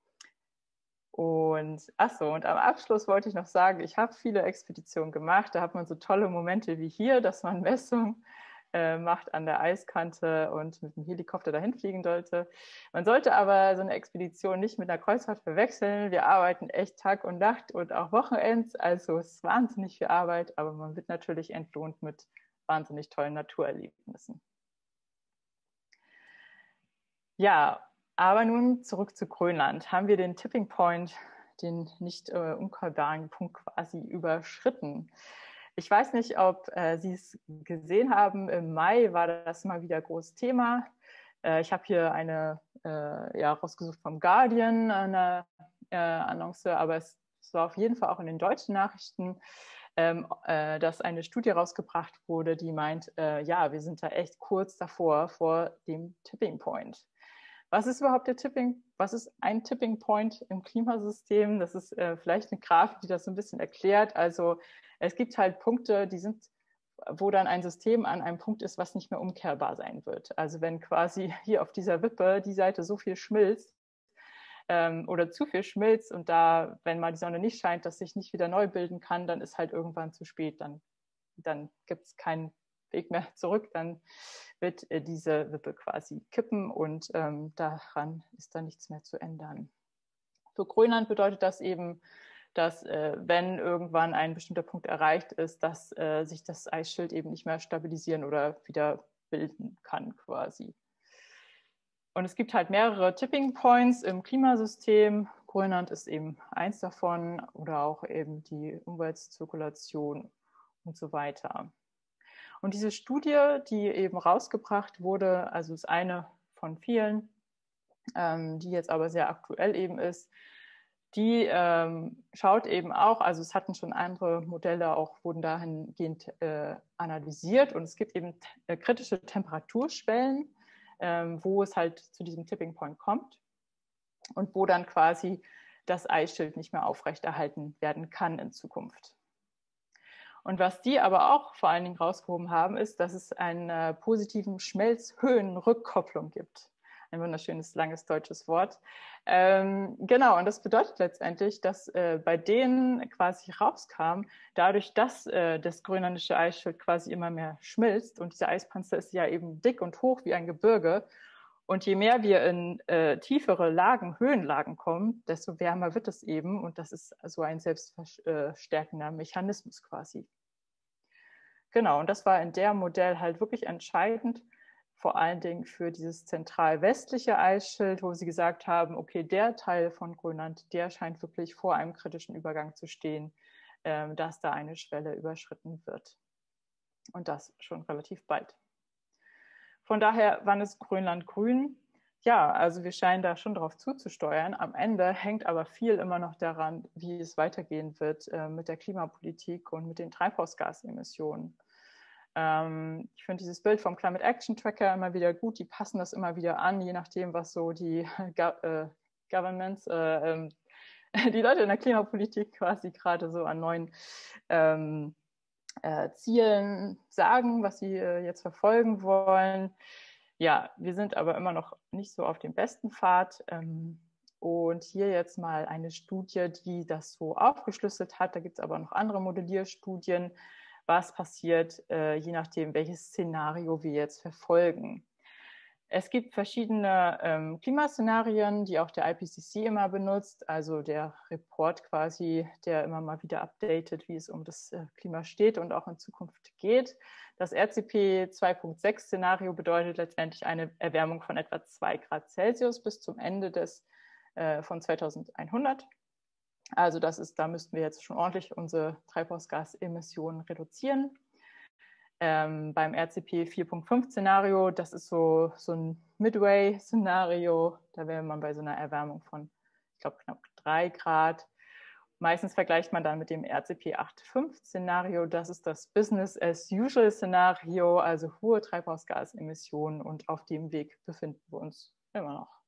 Und ach so, und am Abschluss wollte ich noch sagen, ich habe viele Expeditionen gemacht. Da hat man so tolle Momente wie hier, dass man Messungen äh, macht an der Eiskante und mit dem Helikopter dahin fliegen sollte. Man sollte aber so eine Expedition nicht mit einer Kreuzfahrt verwechseln. Wir arbeiten echt Tag und Nacht und auch Wochenends. Also es ist wahnsinnig viel Arbeit, aber man wird natürlich entlohnt mit wahnsinnig tollen Naturerlebnissen. Ja, aber nun zurück zu Grönland. Haben wir den Tipping Point, den nicht äh, umkehrbaren Punkt quasi überschritten? Ich weiß nicht, ob äh, Sie es gesehen haben. Im Mai war das mal wieder großes Thema. Äh, ich habe hier eine, äh, ja, rausgesucht vom Guardian, eine äh, Annonce, aber es, es war auf jeden Fall auch in den deutschen Nachrichten, ähm, äh, dass eine Studie rausgebracht wurde, die meint, äh, ja, wir sind da echt kurz davor, vor dem Tipping Point. Was ist überhaupt der Tipping? Was ist ein Tipping Point im Klimasystem? Das ist äh, vielleicht eine Grafik, die das so ein bisschen erklärt. Also es gibt halt Punkte, die sind, wo dann ein System an einem Punkt ist, was nicht mehr umkehrbar sein wird. Also wenn quasi hier auf dieser Wippe die Seite so viel schmilzt ähm, oder zu viel schmilzt und da, wenn mal die Sonne nicht scheint, das sich nicht wieder neu bilden kann, dann ist halt irgendwann zu spät. Dann, dann gibt es keinen Weg mehr zurück, dann wird äh, diese Wippe quasi kippen und ähm, daran ist dann nichts mehr zu ändern. Für Grönland bedeutet das eben, dass äh, wenn irgendwann ein bestimmter Punkt erreicht ist, dass äh, sich das Eisschild eben nicht mehr stabilisieren oder wieder bilden kann quasi. Und es gibt halt mehrere Tipping Points im Klimasystem. Grönland ist eben eins davon oder auch eben die Umweltzirkulation und so weiter. Und diese Studie, die eben rausgebracht wurde, also ist eine von vielen, ähm, die jetzt aber sehr aktuell eben ist, die ähm, schaut eben auch, also es hatten schon andere Modelle auch, wurden dahingehend äh, analysiert und es gibt eben äh, kritische Temperaturschwellen, ähm, wo es halt zu diesem Tipping Point kommt und wo dann quasi das Eisschild nicht mehr aufrechterhalten werden kann in Zukunft. Und was die aber auch vor allen Dingen rausgehoben haben, ist, dass es eine positiven Schmelzhöhenrückkopplung gibt. Ein wunderschönes, langes deutsches Wort. Ähm, genau, und das bedeutet letztendlich, dass äh, bei denen quasi rauskam, dadurch, dass äh, das grönländische Eisschild quasi immer mehr schmilzt und dieser Eispanzer ist ja eben dick und hoch wie ein Gebirge. Und je mehr wir in äh, tiefere Lagen, Höhenlagen kommen, desto wärmer wird es eben. Und das ist so ein selbstverstärkender Mechanismus quasi. Genau, und das war in der Modell halt wirklich entscheidend, vor allen Dingen für dieses zentral-westliche Eisschild, wo sie gesagt haben, okay, der Teil von Grönland, der scheint wirklich vor einem kritischen Übergang zu stehen, äh, dass da eine Schwelle überschritten wird. Und das schon relativ bald. Von daher, wann ist Grönland grün? Ja, also wir scheinen da schon drauf zuzusteuern. Am Ende hängt aber viel immer noch daran, wie es weitergehen wird äh, mit der Klimapolitik und mit den Treibhausgasemissionen. Ähm, ich finde dieses Bild vom Climate Action Tracker immer wieder gut. Die passen das immer wieder an, je nachdem, was so die Go äh, Governments, äh, ähm, die Leute in der Klimapolitik quasi gerade so an neuen ähm, äh, Zielen sagen, was sie äh, jetzt verfolgen wollen. Ja, wir sind aber immer noch nicht so auf dem besten Pfad. Ähm, und hier jetzt mal eine Studie, die das so aufgeschlüsselt hat. Da gibt es aber noch andere Modellierstudien, was passiert, äh, je nachdem, welches Szenario wir jetzt verfolgen. Es gibt verschiedene ähm, Klimaszenarien, die auch der I P C C immer benutzt, also der Report quasi, der immer mal wieder updatet, wie es um das äh, Klima steht und auch in Zukunft geht. Das R C P zwei Punkt sechs Szenario bedeutet letztendlich eine Erwärmung von etwa zwei Grad Celsius bis zum Ende des, äh, von zweitausendeinhundert. Also das ist, da müssten wir jetzt schon ordentlich unsere Treibhausgasemissionen reduzieren. Ähm, beim R C P vier Punkt fünf Szenario, das ist so, so ein Midway-Szenario, da wäre man bei so einer Erwärmung von, ich glaube, knapp drei Grad. Meistens vergleicht man dann mit dem R C P acht Punkt fünf Szenario, das ist das Business-as-usual-Szenario, also hohe Treibhausgasemissionen, und auf dem Weg befinden wir uns immer noch.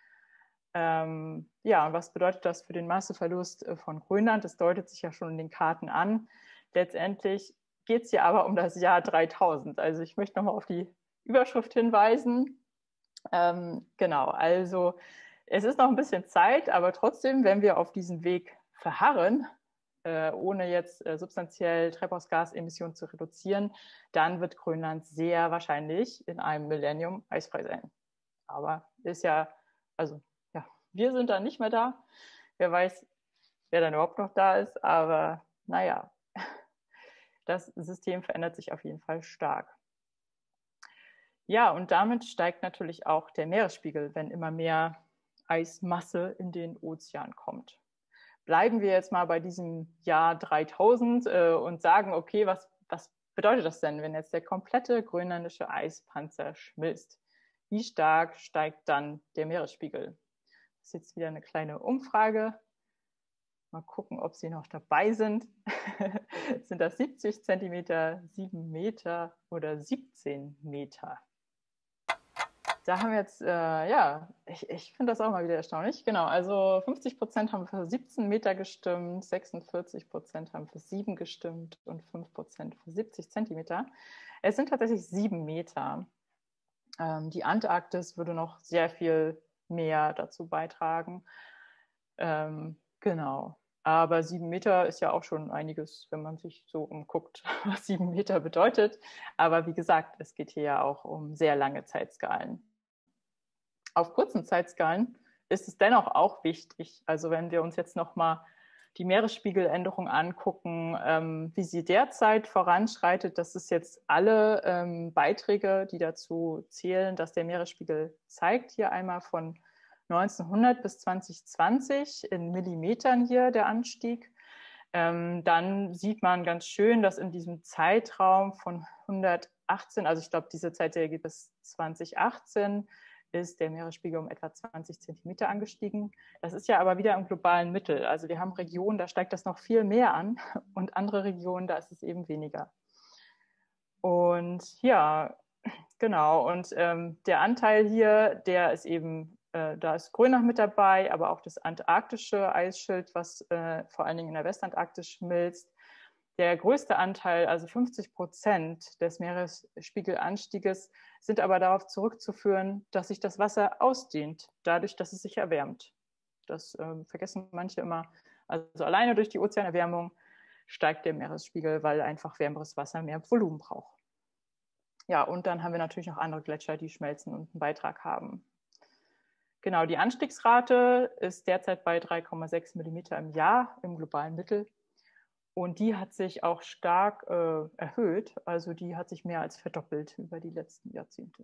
Ähm, ja, und was bedeutet das für den Masseverlust von Grönland? Das deutet sich ja schon in den Karten an. Letztendlich geht es hier aber um das Jahr dreitausend. Also ich möchte nochmal auf die Überschrift hinweisen. Ähm, genau, also es ist noch ein bisschen Zeit, aber trotzdem, wenn wir auf diesem Weg verharren, äh, ohne jetzt äh, substanziell Treibhausgasemissionen zu reduzieren, dann wird Grönland sehr wahrscheinlich in einem Millennium eisfrei sein. Aber ist ja, also ja, wir sind dann nicht mehr da. Wer weiß, wer dann überhaupt noch da ist, aber naja. Das System verändert sich auf jeden Fall stark. Ja, und damit steigt natürlich auch der Meeresspiegel, wenn immer mehr Eismasse in den Ozean kommt. Bleiben wir jetzt mal bei diesem Jahr dreitausend äh, und sagen, okay, was, was bedeutet das denn, wenn jetzt der komplette grönländische Eispanzer schmilzt? Wie stark steigt dann der Meeresspiegel? Das ist jetzt wieder eine kleine Umfrage. Mal gucken, ob Sie noch dabei sind. Sind das siebzig Zentimeter, sieben Meter oder siebzehn Meter? Da haben wir jetzt, äh, ja, ich, ich finde das auch mal wieder erstaunlich. Genau, also fünfzig Prozent haben für siebzehn Meter gestimmt, sechsundvierzig Prozent haben für sieben gestimmt und fünf Prozent für siebzig Zentimeter. Es sind tatsächlich sieben Meter. Ähm, die Antarktis würde noch sehr viel mehr dazu beitragen. Ähm, genau. Aber sieben Meter ist ja auch schon einiges, wenn man sich so umguckt, was sieben Meter bedeutet. Aber wie gesagt, es geht hier ja auch um sehr lange Zeitskalen. Auf kurzen Zeitskalen ist es dennoch auch wichtig, also wenn wir uns jetzt nochmal die Meeresspiegeländerung angucken, ähm, wie sie derzeit voranschreitet, das ist jetzt alle ähm, Beiträge, die dazu zählen, dass der Meeresspiegel zeigt, hier einmal von neunzehnhundert bis zwanzig zwanzig in Millimetern hier der Anstieg. Ähm, dann sieht man ganz schön, dass in diesem Zeitraum von hundertachtzehn, also ich glaube, diese Zeitserie geht bis zwanzig achtzehn, ist der Meeresspiegel um etwa zwanzig Zentimeter angestiegen. Das ist ja aber wieder im globalen Mittel. Also wir haben Regionen, da steigt das noch viel mehr an, und andere Regionen, da ist es eben weniger. Und ja, genau. Und ähm, der Anteil hier, der ist eben, äh, da ist Grönland mit dabei, aber auch das antarktische Eisschild, was äh, vor allen Dingen in der Westantarktis schmilzt. Der größte Anteil, also fünfzig Prozent des Meeresspiegelanstieges, sind aber darauf zurückzuführen, dass sich das Wasser ausdehnt, dadurch, dass es sich erwärmt. Das äh, vergessen manche immer. Also alleine durch die Ozeanerwärmung steigt der Meeresspiegel, weil einfach wärmeres Wasser mehr Volumen braucht. Ja, und dann haben wir natürlich noch andere Gletscher, die schmelzen und einen Beitrag haben. Genau, die Anstiegsrate ist derzeit bei drei Komma sechs Millimeter im Jahr im globalen Mittel. Und die hat sich auch stark äh, erhöht, also die hat sich mehr als verdoppelt über die letzten Jahrzehnte.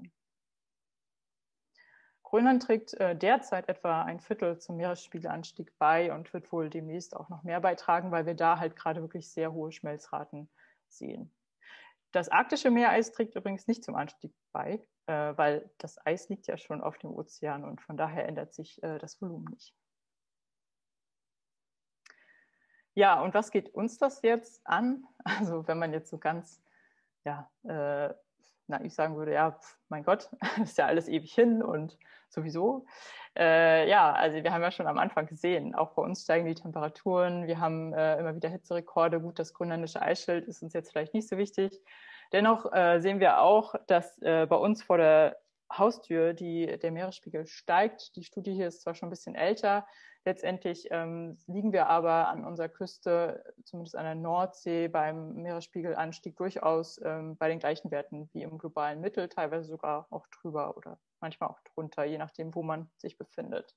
Grönland trägt äh, derzeit etwa ein Viertel zum Meeresspiegelanstieg bei und wird wohl demnächst auch noch mehr beitragen, weil wir da halt gerade wirklich sehr hohe Schmelzraten sehen. Das arktische Meereis trägt übrigens nicht zum Anstieg bei, äh, weil das Eis liegt ja schon auf dem Ozean und von daher ändert sich äh, das Volumen nicht. Ja, und was geht uns das jetzt an? Also wenn man jetzt so ganz ja, äh, naiv sagen würde, ja, pf, mein Gott, ist ja alles ewig hin und sowieso. Äh, ja, also wir haben ja schon am Anfang gesehen, auch bei uns steigen die Temperaturen, wir haben äh, immer wieder Hitzerekorde. Gut, das grönländische Eisschild ist uns jetzt vielleicht nicht so wichtig. Dennoch äh, sehen wir auch, dass äh, bei uns vor der Haustür die, der Meeresspiegel steigt. Die Studie hier ist zwar schon ein bisschen älter, letztendlich ähm, liegen wir aber an unserer Küste, zumindest an der Nordsee, beim Meeresspiegelanstieg durchaus ähm, bei den gleichen Werten wie im globalen Mittel, teilweise sogar auch drüber oder manchmal auch drunter, je nachdem, wo man sich befindet.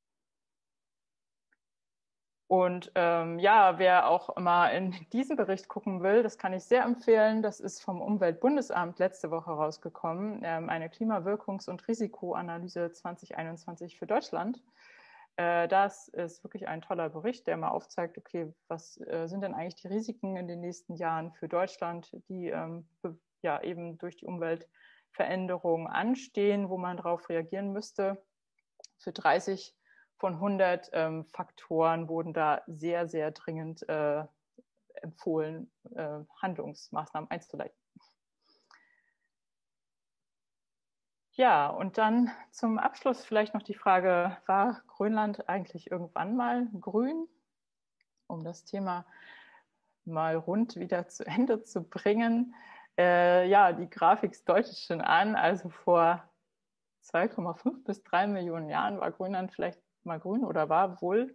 Und ähm, ja, wer auch immer in diesen Bericht gucken will, das kann ich sehr empfehlen. Das ist vom Umweltbundesamt letzte Woche rausgekommen, ähm, eine Klimawirkungs- und Risikoanalyse zwanzig einundzwanzig für Deutschland. Äh, das ist wirklich ein toller Bericht, der mal aufzeigt, okay, was äh, sind denn eigentlich die Risiken in den nächsten Jahren für Deutschland, die ähm, ja eben durch die Umweltveränderung anstehen, wo man darauf reagieren müsste. Für dreißig von hundert ähm, Faktoren wurden da sehr, sehr dringend äh, empfohlen, äh, Handlungsmaßnahmen einzuleiten. Ja, und dann zum Abschluss vielleicht noch die Frage, war Grönland eigentlich irgendwann mal grün? Um das Thema mal rund wieder zu Ende zu bringen. Äh, ja, die Grafik deutet schon an, also vor zwei Komma fünf bis drei Millionen Jahren war Grönland vielleicht mal grün oder war wohl.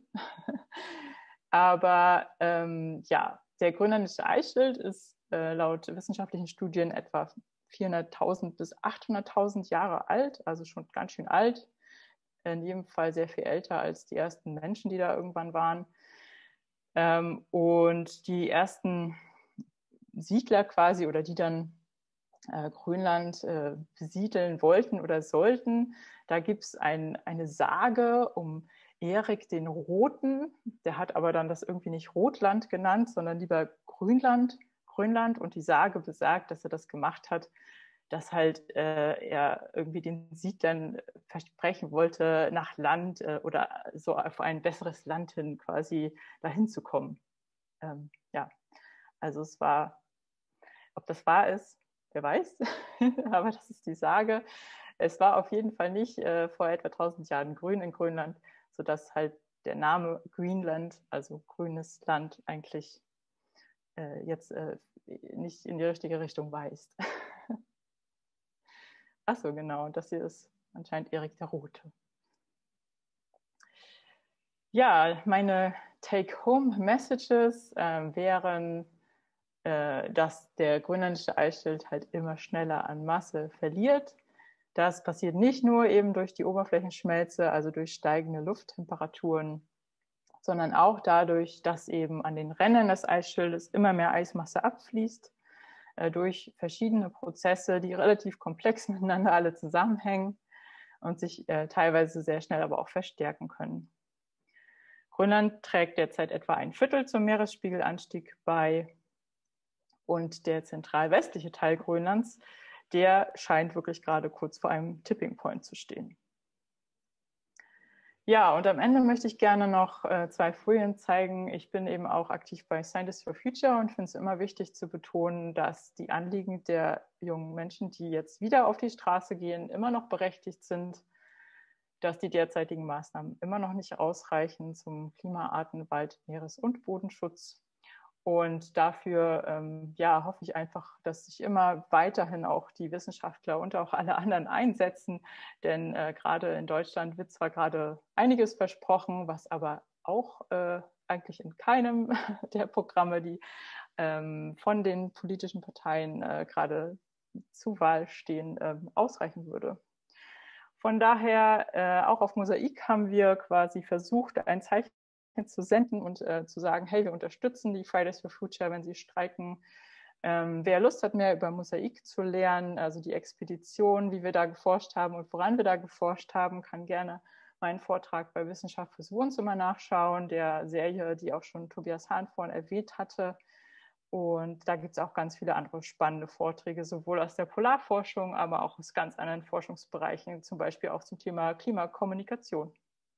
Aber ähm, ja, der grönländische Eisschild ist äh, laut wissenschaftlichen Studien etwa vierhunderttausend bis achthunderttausend Jahre alt, also schon ganz schön alt. In jedem Fall sehr viel älter als die ersten Menschen, die da irgendwann waren. Ähm, und die ersten Siedler quasi oder die dann äh, Grönland äh, besiedeln wollten oder sollten, da gibt es ein, eine Sage um Erik den Roten. Der hat aber dann das irgendwie nicht Rotland genannt, sondern lieber Grünland. Grönland. Und die Sage besagt, dass er das gemacht hat, dass halt äh, er irgendwie den Siedlern versprechen wollte, nach Land äh, oder so auf ein besseres Land hin quasi dahin zu kommen. Ähm, ja, also es war, ob das wahr ist, wer weiß, aber das ist die Sage. Es war auf jeden Fall nicht äh, vor etwa tausend Jahren grün in Grönland, sodass halt der Name Greenland, also grünes Land, eigentlich äh, jetzt äh, nicht in die richtige Richtung weist. Achso, genau, das hier ist anscheinend Erik der Rote. Ja, meine Take-Home-Messages äh, wären, äh, dass der grönländische Eisschild halt immer schneller an Masse verliert. Das passiert nicht nur eben durch die Oberflächenschmelze, also durch steigende Lufttemperaturen, sondern auch dadurch, dass eben an den Rändern des Eisschildes immer mehr Eismasse abfließt, äh, durch verschiedene Prozesse, die relativ komplex miteinander alle zusammenhängen und sich äh, teilweise sehr schnell aber auch verstärken können. Grönland trägt derzeit etwa ein Viertel zum Meeresspiegelanstieg bei und der zentral-westliche Teil Grönlands, der scheint wirklich gerade kurz vor einem Tipping Point zu stehen. Ja, und am Ende möchte ich gerne noch äh, zwei Folien zeigen. Ich bin eben auch aktiv bei Scientists for Future und finde es immer wichtig zu betonen, dass die Anliegen der jungen Menschen, die jetzt wieder auf die Straße gehen, immer noch berechtigt sind, dass die derzeitigen Maßnahmen immer noch nicht ausreichen zum Klima-, Arten-, Wald-, Meeres- und Bodenschutz. Und dafür ähm, ja, hoffe ich einfach, dass sich immer weiterhin auch die Wissenschaftler und auch alle anderen einsetzen. Denn äh, gerade in Deutschland wird zwar gerade einiges versprochen, was aber auch äh, eigentlich in keinem der Programme, die ähm, von den politischen Parteien äh, gerade zur Wahl stehen, äh, ausreichen würde. Von daher, äh, auch auf Mosaik haben wir quasi versucht, ein Zeichen zu senden und äh, zu sagen, hey, wir unterstützen die Fridays for Future, wenn sie streiken. Ähm, wer Lust hat, mehr über Mosaik zu lernen, also die Expedition, wie wir da geforscht haben und woran wir da geforscht haben, kann gerne meinen Vortrag bei Wissenschaft fürs Wohnzimmer nachschauen, der Serie, die auch schon Tobias Hahn vorhin erwähnt hatte. Und da gibt es auch ganz viele andere spannende Vorträge, sowohl aus der Polarforschung, aber auch aus ganz anderen Forschungsbereichen, zum Beispiel auch zum Thema Klimakommunikation.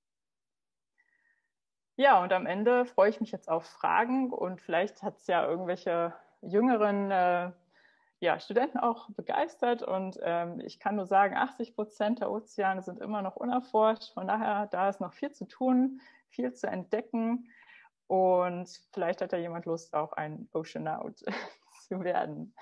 Ja, und am Ende freue ich mich jetzt auf Fragen und vielleicht hat es ja irgendwelche jüngeren äh, ja, Studenten auch begeistert und ähm, ich kann nur sagen, achtzig Prozent der Ozeane sind immer noch unerforscht. Von daher, da ist noch viel zu tun, viel zu entdecken und vielleicht hat ja jemand Lust, auch ein Oceanaut zu werden.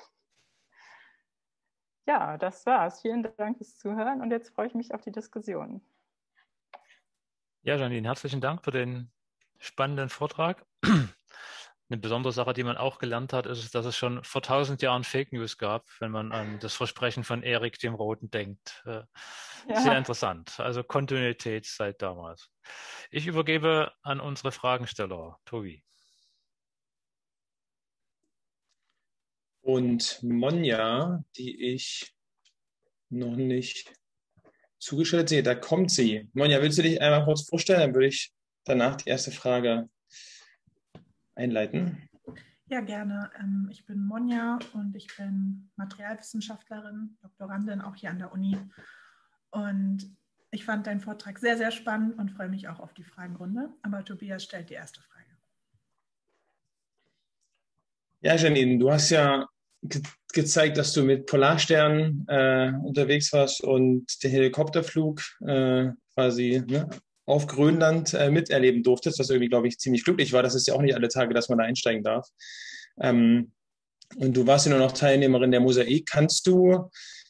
Ja, das war's. Vielen Dank fürs Zuhören und jetzt freue ich mich auf die Diskussion. Ja, Janine, herzlichen Dank für den spannenden Vortrag. Eine besondere Sache, die man auch gelernt hat, ist, dass es schon vor tausend Jahren Fake News gab, wenn man an das Versprechen von Erik dem Roten denkt. Ja. Sehr interessant. Also Kontinuität seit damals. Ich übergebe an unsere Fragensteller. Tobi. Und Monja, die ich noch nicht zugeschaltet sehe, da kommt sie. Monja, willst du dich einmal kurz vorstellen? Dann würde ich danach die erste Frage einleiten. Ja, gerne. Ich bin Monja und ich bin Materialwissenschaftlerin, Doktorandin auch hier an der Uni. Und ich fand deinen Vortrag sehr, sehr spannend und freue mich auch auf die Fragenrunde. Aber Tobias stellt die erste Frage. Ja, Janine, du hast ja ge gezeigt, dass du mit Polarsternen äh, unterwegs warst und den Helikopterflug äh, quasi ne, auf Grönland äh, miterleben durftest, was irgendwie, glaube ich, ziemlich glücklich war. Das ist ja auch nicht alle Tage, dass man da einsteigen darf. Ähm, und du warst ja nur noch Teilnehmerin der Mosaik. Kannst du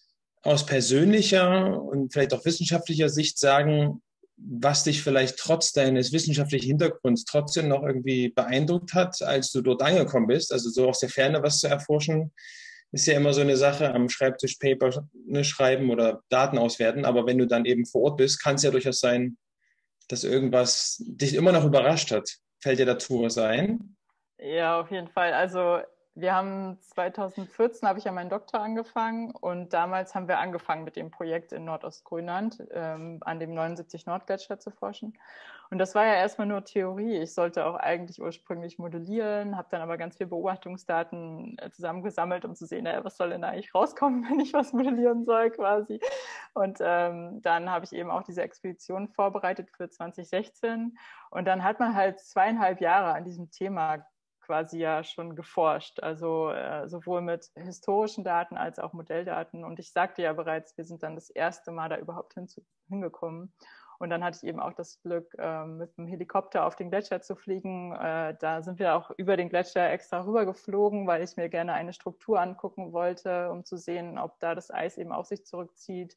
aus persönlicher und vielleicht auch wissenschaftlicher Sicht sagen, was dich vielleicht trotz deines wissenschaftlichen Hintergrunds trotzdem noch irgendwie beeindruckt hat, als du dort angekommen bist? Also so aus der Ferne was zu erforschen, ist ja immer so eine Sache, am Schreibtisch Paper ne, schreiben oder Daten auswerten. Aber wenn du dann eben vor Ort bist, kann es ja durchaus sein, dass irgendwas dich immer noch überrascht hat. Fällt dir dazu was ein? Ja, auf jeden Fall. Also wir haben zweitausendvierzehn habe ich ja meinen Doktor angefangen und damals haben wir angefangen mit dem Projekt in Nordostgrönland ähm, an dem neunundsiebzig Nordgletscher zu forschen. Und das war ja erstmal nur Theorie. Ich sollte auch eigentlich ursprünglich modellieren, habe dann aber ganz viel Beobachtungsdaten äh, zusammengesammelt, um zu sehen, äh, was soll denn da eigentlich rauskommen, wenn ich was modellieren soll quasi. Und ähm, dann habe ich eben auch diese Expedition vorbereitet für zwanzig sechzehn. Und dann hat man halt zweieinhalb Jahre an diesem Thema quasi ja schon geforscht, also äh, sowohl mit historischen Daten als auch Modelldaten. Und ich sagte ja bereits, wir sind dann das erste Mal da überhaupt hinzu, hingekommen. Und dann hatte ich eben auch das Glück, äh, mit dem Helikopter auf den Gletscher zu fliegen. Äh, da sind wir auch über den Gletscher extra rüber geflogen, weil ich mir gerne eine Struktur angucken wollte, um zu sehen, ob da das Eis eben auf sich zurückzieht.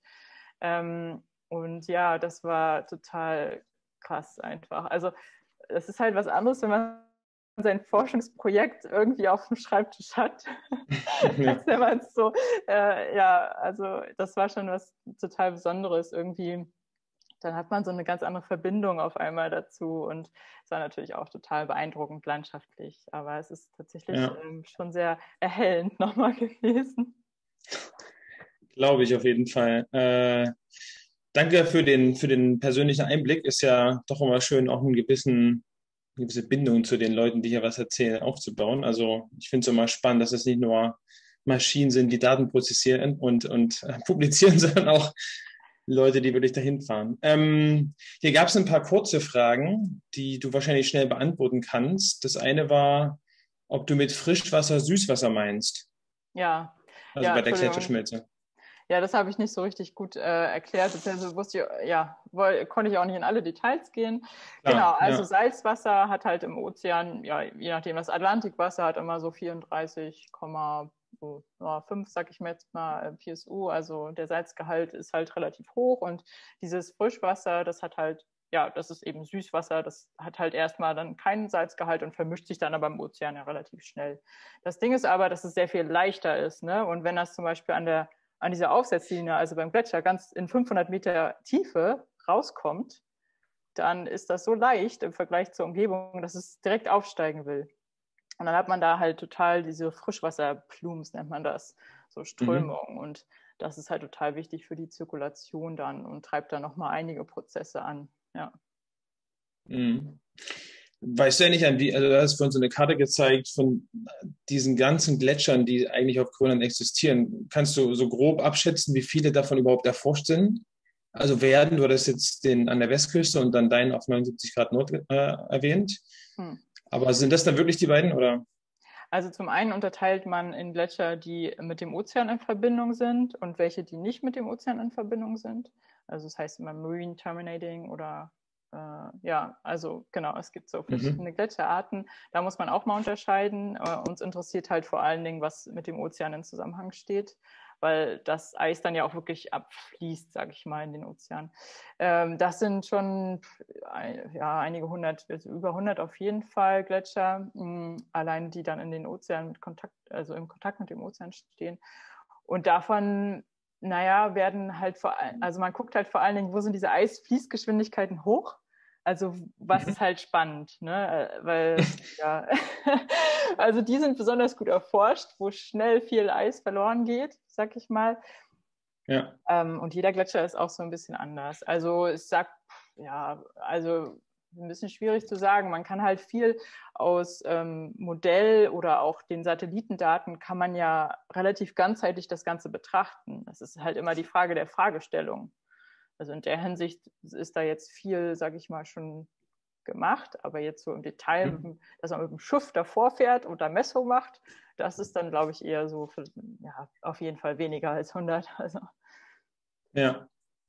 Ähm, und ja, das war total krass einfach. Also es ist halt was anderes, wenn man sein Forschungsprojekt irgendwie auf dem Schreibtisch hat, ja. als wenn man es so, äh, ja, also das war schon was total Besonderes irgendwie. Dann hat man so eine ganz andere Verbindung auf einmal dazu und es war natürlich auch total beeindruckend landschaftlich, aber es ist tatsächlich ja. ähm, schon sehr erhellend nochmal gewesen. Glaube ich auf jeden Fall. Äh, danke für den, für den persönlichen Einblick. Ist ja doch immer schön, auch einen gewissen eine gewisse Bindung zu den Leuten, die hier was erzählen, aufzubauen. Also ich finde es immer spannend, dass es nicht nur Maschinen sind, die Daten prozessieren und, und äh, publizieren, sondern auch Leute, die wirklich dahin fahren. Ähm, hier gab es ein paar kurze Fragen, die du wahrscheinlich schnell beantworten kannst. Das eine war, ob du mit Frischwasser Süßwasser meinst. Ja. Also ja, bei der Gletscherschmelze. Ja, das habe ich nicht so richtig gut äh, erklärt. Also wusste ich, ja, woll, konnte ich auch nicht in alle Details gehen. Klar, genau, also ja. Salzwasser hat halt im Ozean, ja, je nachdem, das Atlantikwasser hat immer so vierunddreißig Komma fünf, sag ich mir jetzt mal, P S U. Also der Salzgehalt ist halt relativ hoch und dieses Frischwasser, das hat halt, ja, das ist eben Süßwasser, das hat halt erstmal dann keinen Salzgehalt und vermischt sich dann aber im Ozean ja relativ schnell. Das Ding ist aber, dass es sehr viel leichter ist, ne? Und wenn das zum Beispiel an der an dieser Aufsetzlinie, also beim Gletscher, ganz in fünfhundert Meter Tiefe rauskommt, dann ist das so leicht im Vergleich zur Umgebung, dass es direkt aufsteigen will. Und dann hat man da halt total diese Frischwasserplumes, nennt man das, so Strömungen. Mhm. Und das ist halt total wichtig für die Zirkulation dann und treibt dann nochmal einige Prozesse an. Ja. Mhm. Weißt du ja nicht, an wie, also du hast vorhin so eine Karte gezeigt von diesen ganzen Gletschern, die eigentlich auf Grönland existieren. Kannst du so grob abschätzen, wie viele davon überhaupt erforscht sind? Also werden, du hattest jetzt den an der Westküste und dann deinen auf neunundsiebzig Grad Nord äh, erwähnt. Hm. Aber sind das dann wirklich die beiden, oder? Also zum einen unterteilt man in Gletscher, die mit dem Ozean in Verbindung sind und welche, die nicht mit dem Ozean in Verbindung sind. Also das heißt immer Marine Terminating oder äh, ja, also genau, es gibt so verschiedene mhm. Gletscherarten. Da muss man auch mal unterscheiden. Äh, uns interessiert halt vor allen Dingen, was mit dem Ozean in Zusammenhang steht, weil das Eis dann ja auch wirklich abfließt, sage ich mal, in den Ozean. Ähm, das sind schon ja, einige hundert, also über hundert auf jeden Fall Gletscher, mh, allein die dann in den Ozean mit Kontakt, also im Kontakt mit dem Ozean stehen. Und davon, naja, werden halt vor allem, also man guckt halt vor allen Dingen, wo sind diese Eisfließgeschwindigkeiten hoch? Also was mhm. ist halt spannend, ne? Weil, ja, also die sind besonders gut erforscht, wo schnell viel Eis verloren geht, sag ich mal. Ja. Ähm, und jeder Gletscher ist auch so ein bisschen anders. Also ich sag, ja, also ein bisschen schwierig zu sagen. Man kann halt viel aus ähm, Modell oder auch den Satellitendaten kann man ja relativ ganzheitlich das Ganze betrachten. Das ist halt immer die Frage der Fragestellung. Also in der Hinsicht ist da jetzt viel, sage ich mal, schon gemacht, aber jetzt so im Detail, mhm. dass man mit dem Schiff davor fährt und da Messung macht, das ist dann, glaube ich, eher so, für, ja, auf jeden Fall weniger als hundert. Also. Ja.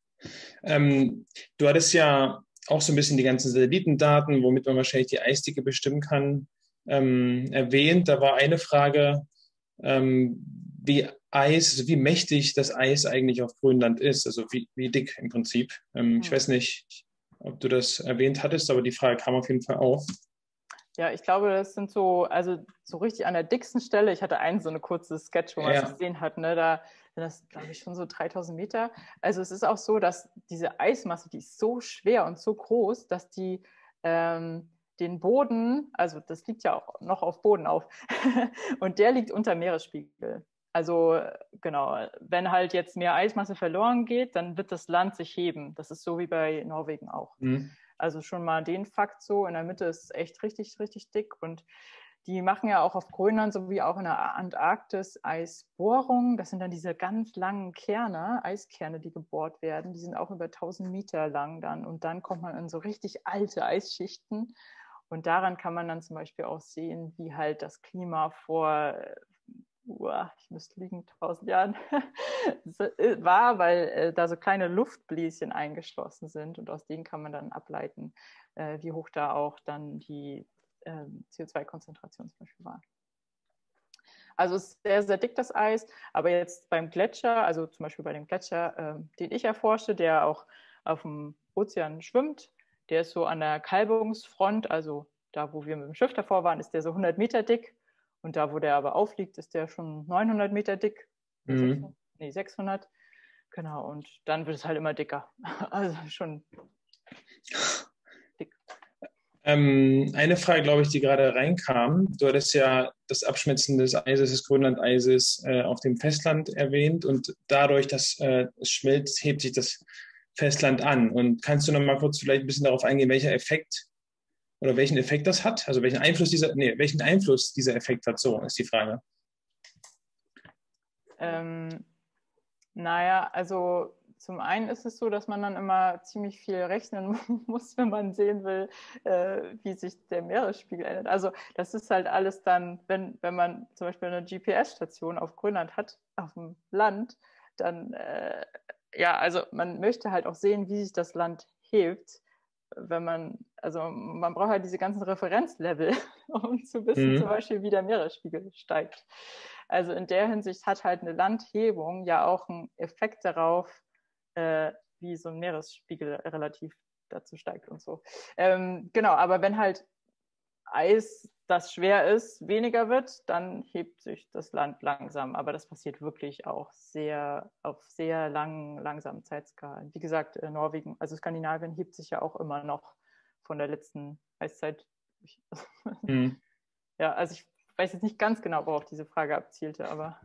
Ähm, du hattest ja auch so ein bisschen die ganzen Satellitendaten, womit man wahrscheinlich die Eisdicke bestimmen kann, ähm, erwähnt. Da war eine Frage, ähm, wie Eis, also wie mächtig das Eis eigentlich auf Grönland ist, also wie, wie dick im Prinzip. Ähm, hm. Ich weiß nicht, ob du das erwähnt hattest, aber die Frage kam auf jeden Fall auf. Ja, ich glaube, das sind so, also so richtig an der dicksten Stelle, ich hatte einen so eine kurze Sketch, wo man es ja. gesehen hat, ne, da sind das, glaube ich, schon so dreitausend Meter. Also es ist auch so, dass diese Eismasse, die ist so schwer und so groß, dass die ähm, den Boden, also das liegt ja auch noch auf Boden auf, und der liegt unter Meeresspiegel. Also genau, wenn halt jetzt mehr Eismasse verloren geht, dann wird das Land sich heben. Das ist so wie bei Norwegen auch. Mhm. Also schon mal den Fakt so, in der Mitte ist es echt richtig, richtig dick. Und die machen ja auch auf Grönland sowie auch in der Antarktis Eisbohrungen. Das sind dann diese ganz langen Kerne, Eiskerne, die gebohrt werden. Die sind auch über tausend Meter lang dann. Und dann kommt man in so richtig alte Eisschichten. Und daran kann man dann zum Beispiel auch sehen, wie halt das Klima vor... Uah, ich müsste liegen, tausend Jahren, war, weil äh, da so kleine Luftbläschen eingeschlossen sind und aus denen kann man dann ableiten, äh, wie hoch da auch dann die äh, C O zwei Konzentration zum Beispiel war. Also es ist sehr, sehr dick das Eis, aber jetzt beim Gletscher, also zum Beispiel bei dem Gletscher, äh, den ich erforschte, der auch auf dem Ozean schwimmt, der ist so an der Kalbungsfront, also da, wo wir mit dem Schiff davor waren, ist der so hundert Meter dick. Und da, wo der aber aufliegt, ist der schon neunhundert Meter dick. Mhm. sechshundert, nee, sechshundert. Genau, und dann wird es halt immer dicker. Also schon dick. Ähm, eine Frage, glaube ich, die gerade reinkam. Du hattest ja das Abschmelzen des Eises, des Grönlandeises äh, auf dem Festland erwähnt. Und dadurch, dass äh, es schmilzt, hebt sich das Festland an. Und kannst du noch mal kurz vielleicht ein bisschen darauf eingehen, welcher Effekt oder welchen Effekt das hat? Also welchen Einfluss dieser, nee, welchen Einfluss dieser Effekt hat, so ist die Frage. Ähm, naja, also zum einen ist es so, dass man dann immer ziemlich viel rechnen muss, wenn man sehen will, äh, wie sich der Meeresspiegel ändert. Also das ist halt alles dann, wenn, wenn man zum Beispiel eine G P S-Station auf Grönland hat, auf dem Land, dann, äh, ja, also man möchte halt auch sehen, wie sich das Land hebt. Wenn man, also man braucht halt diese ganzen Referenzlevel, um zu wissen, mhm. zum Beispiel, wie der Meeresspiegel steigt. Also in der Hinsicht hat halt eine Landhebung ja auch einen Effekt darauf, äh, wie so ein Meeresspiegel relativ dazu steigt und so. Ähm, genau, aber wenn halt Eis, das schwer ist, weniger wird, dann hebt sich das Land langsam. Aber das passiert wirklich auch sehr auf sehr langen, langsamen Zeitskalen. Wie gesagt, Norwegen, also Skandinavien hebt sich ja auch immer noch von der letzten Eiszeit. Mhm. Ja, also ich weiß jetzt nicht ganz genau, worauf diese Frage abzielte, aber...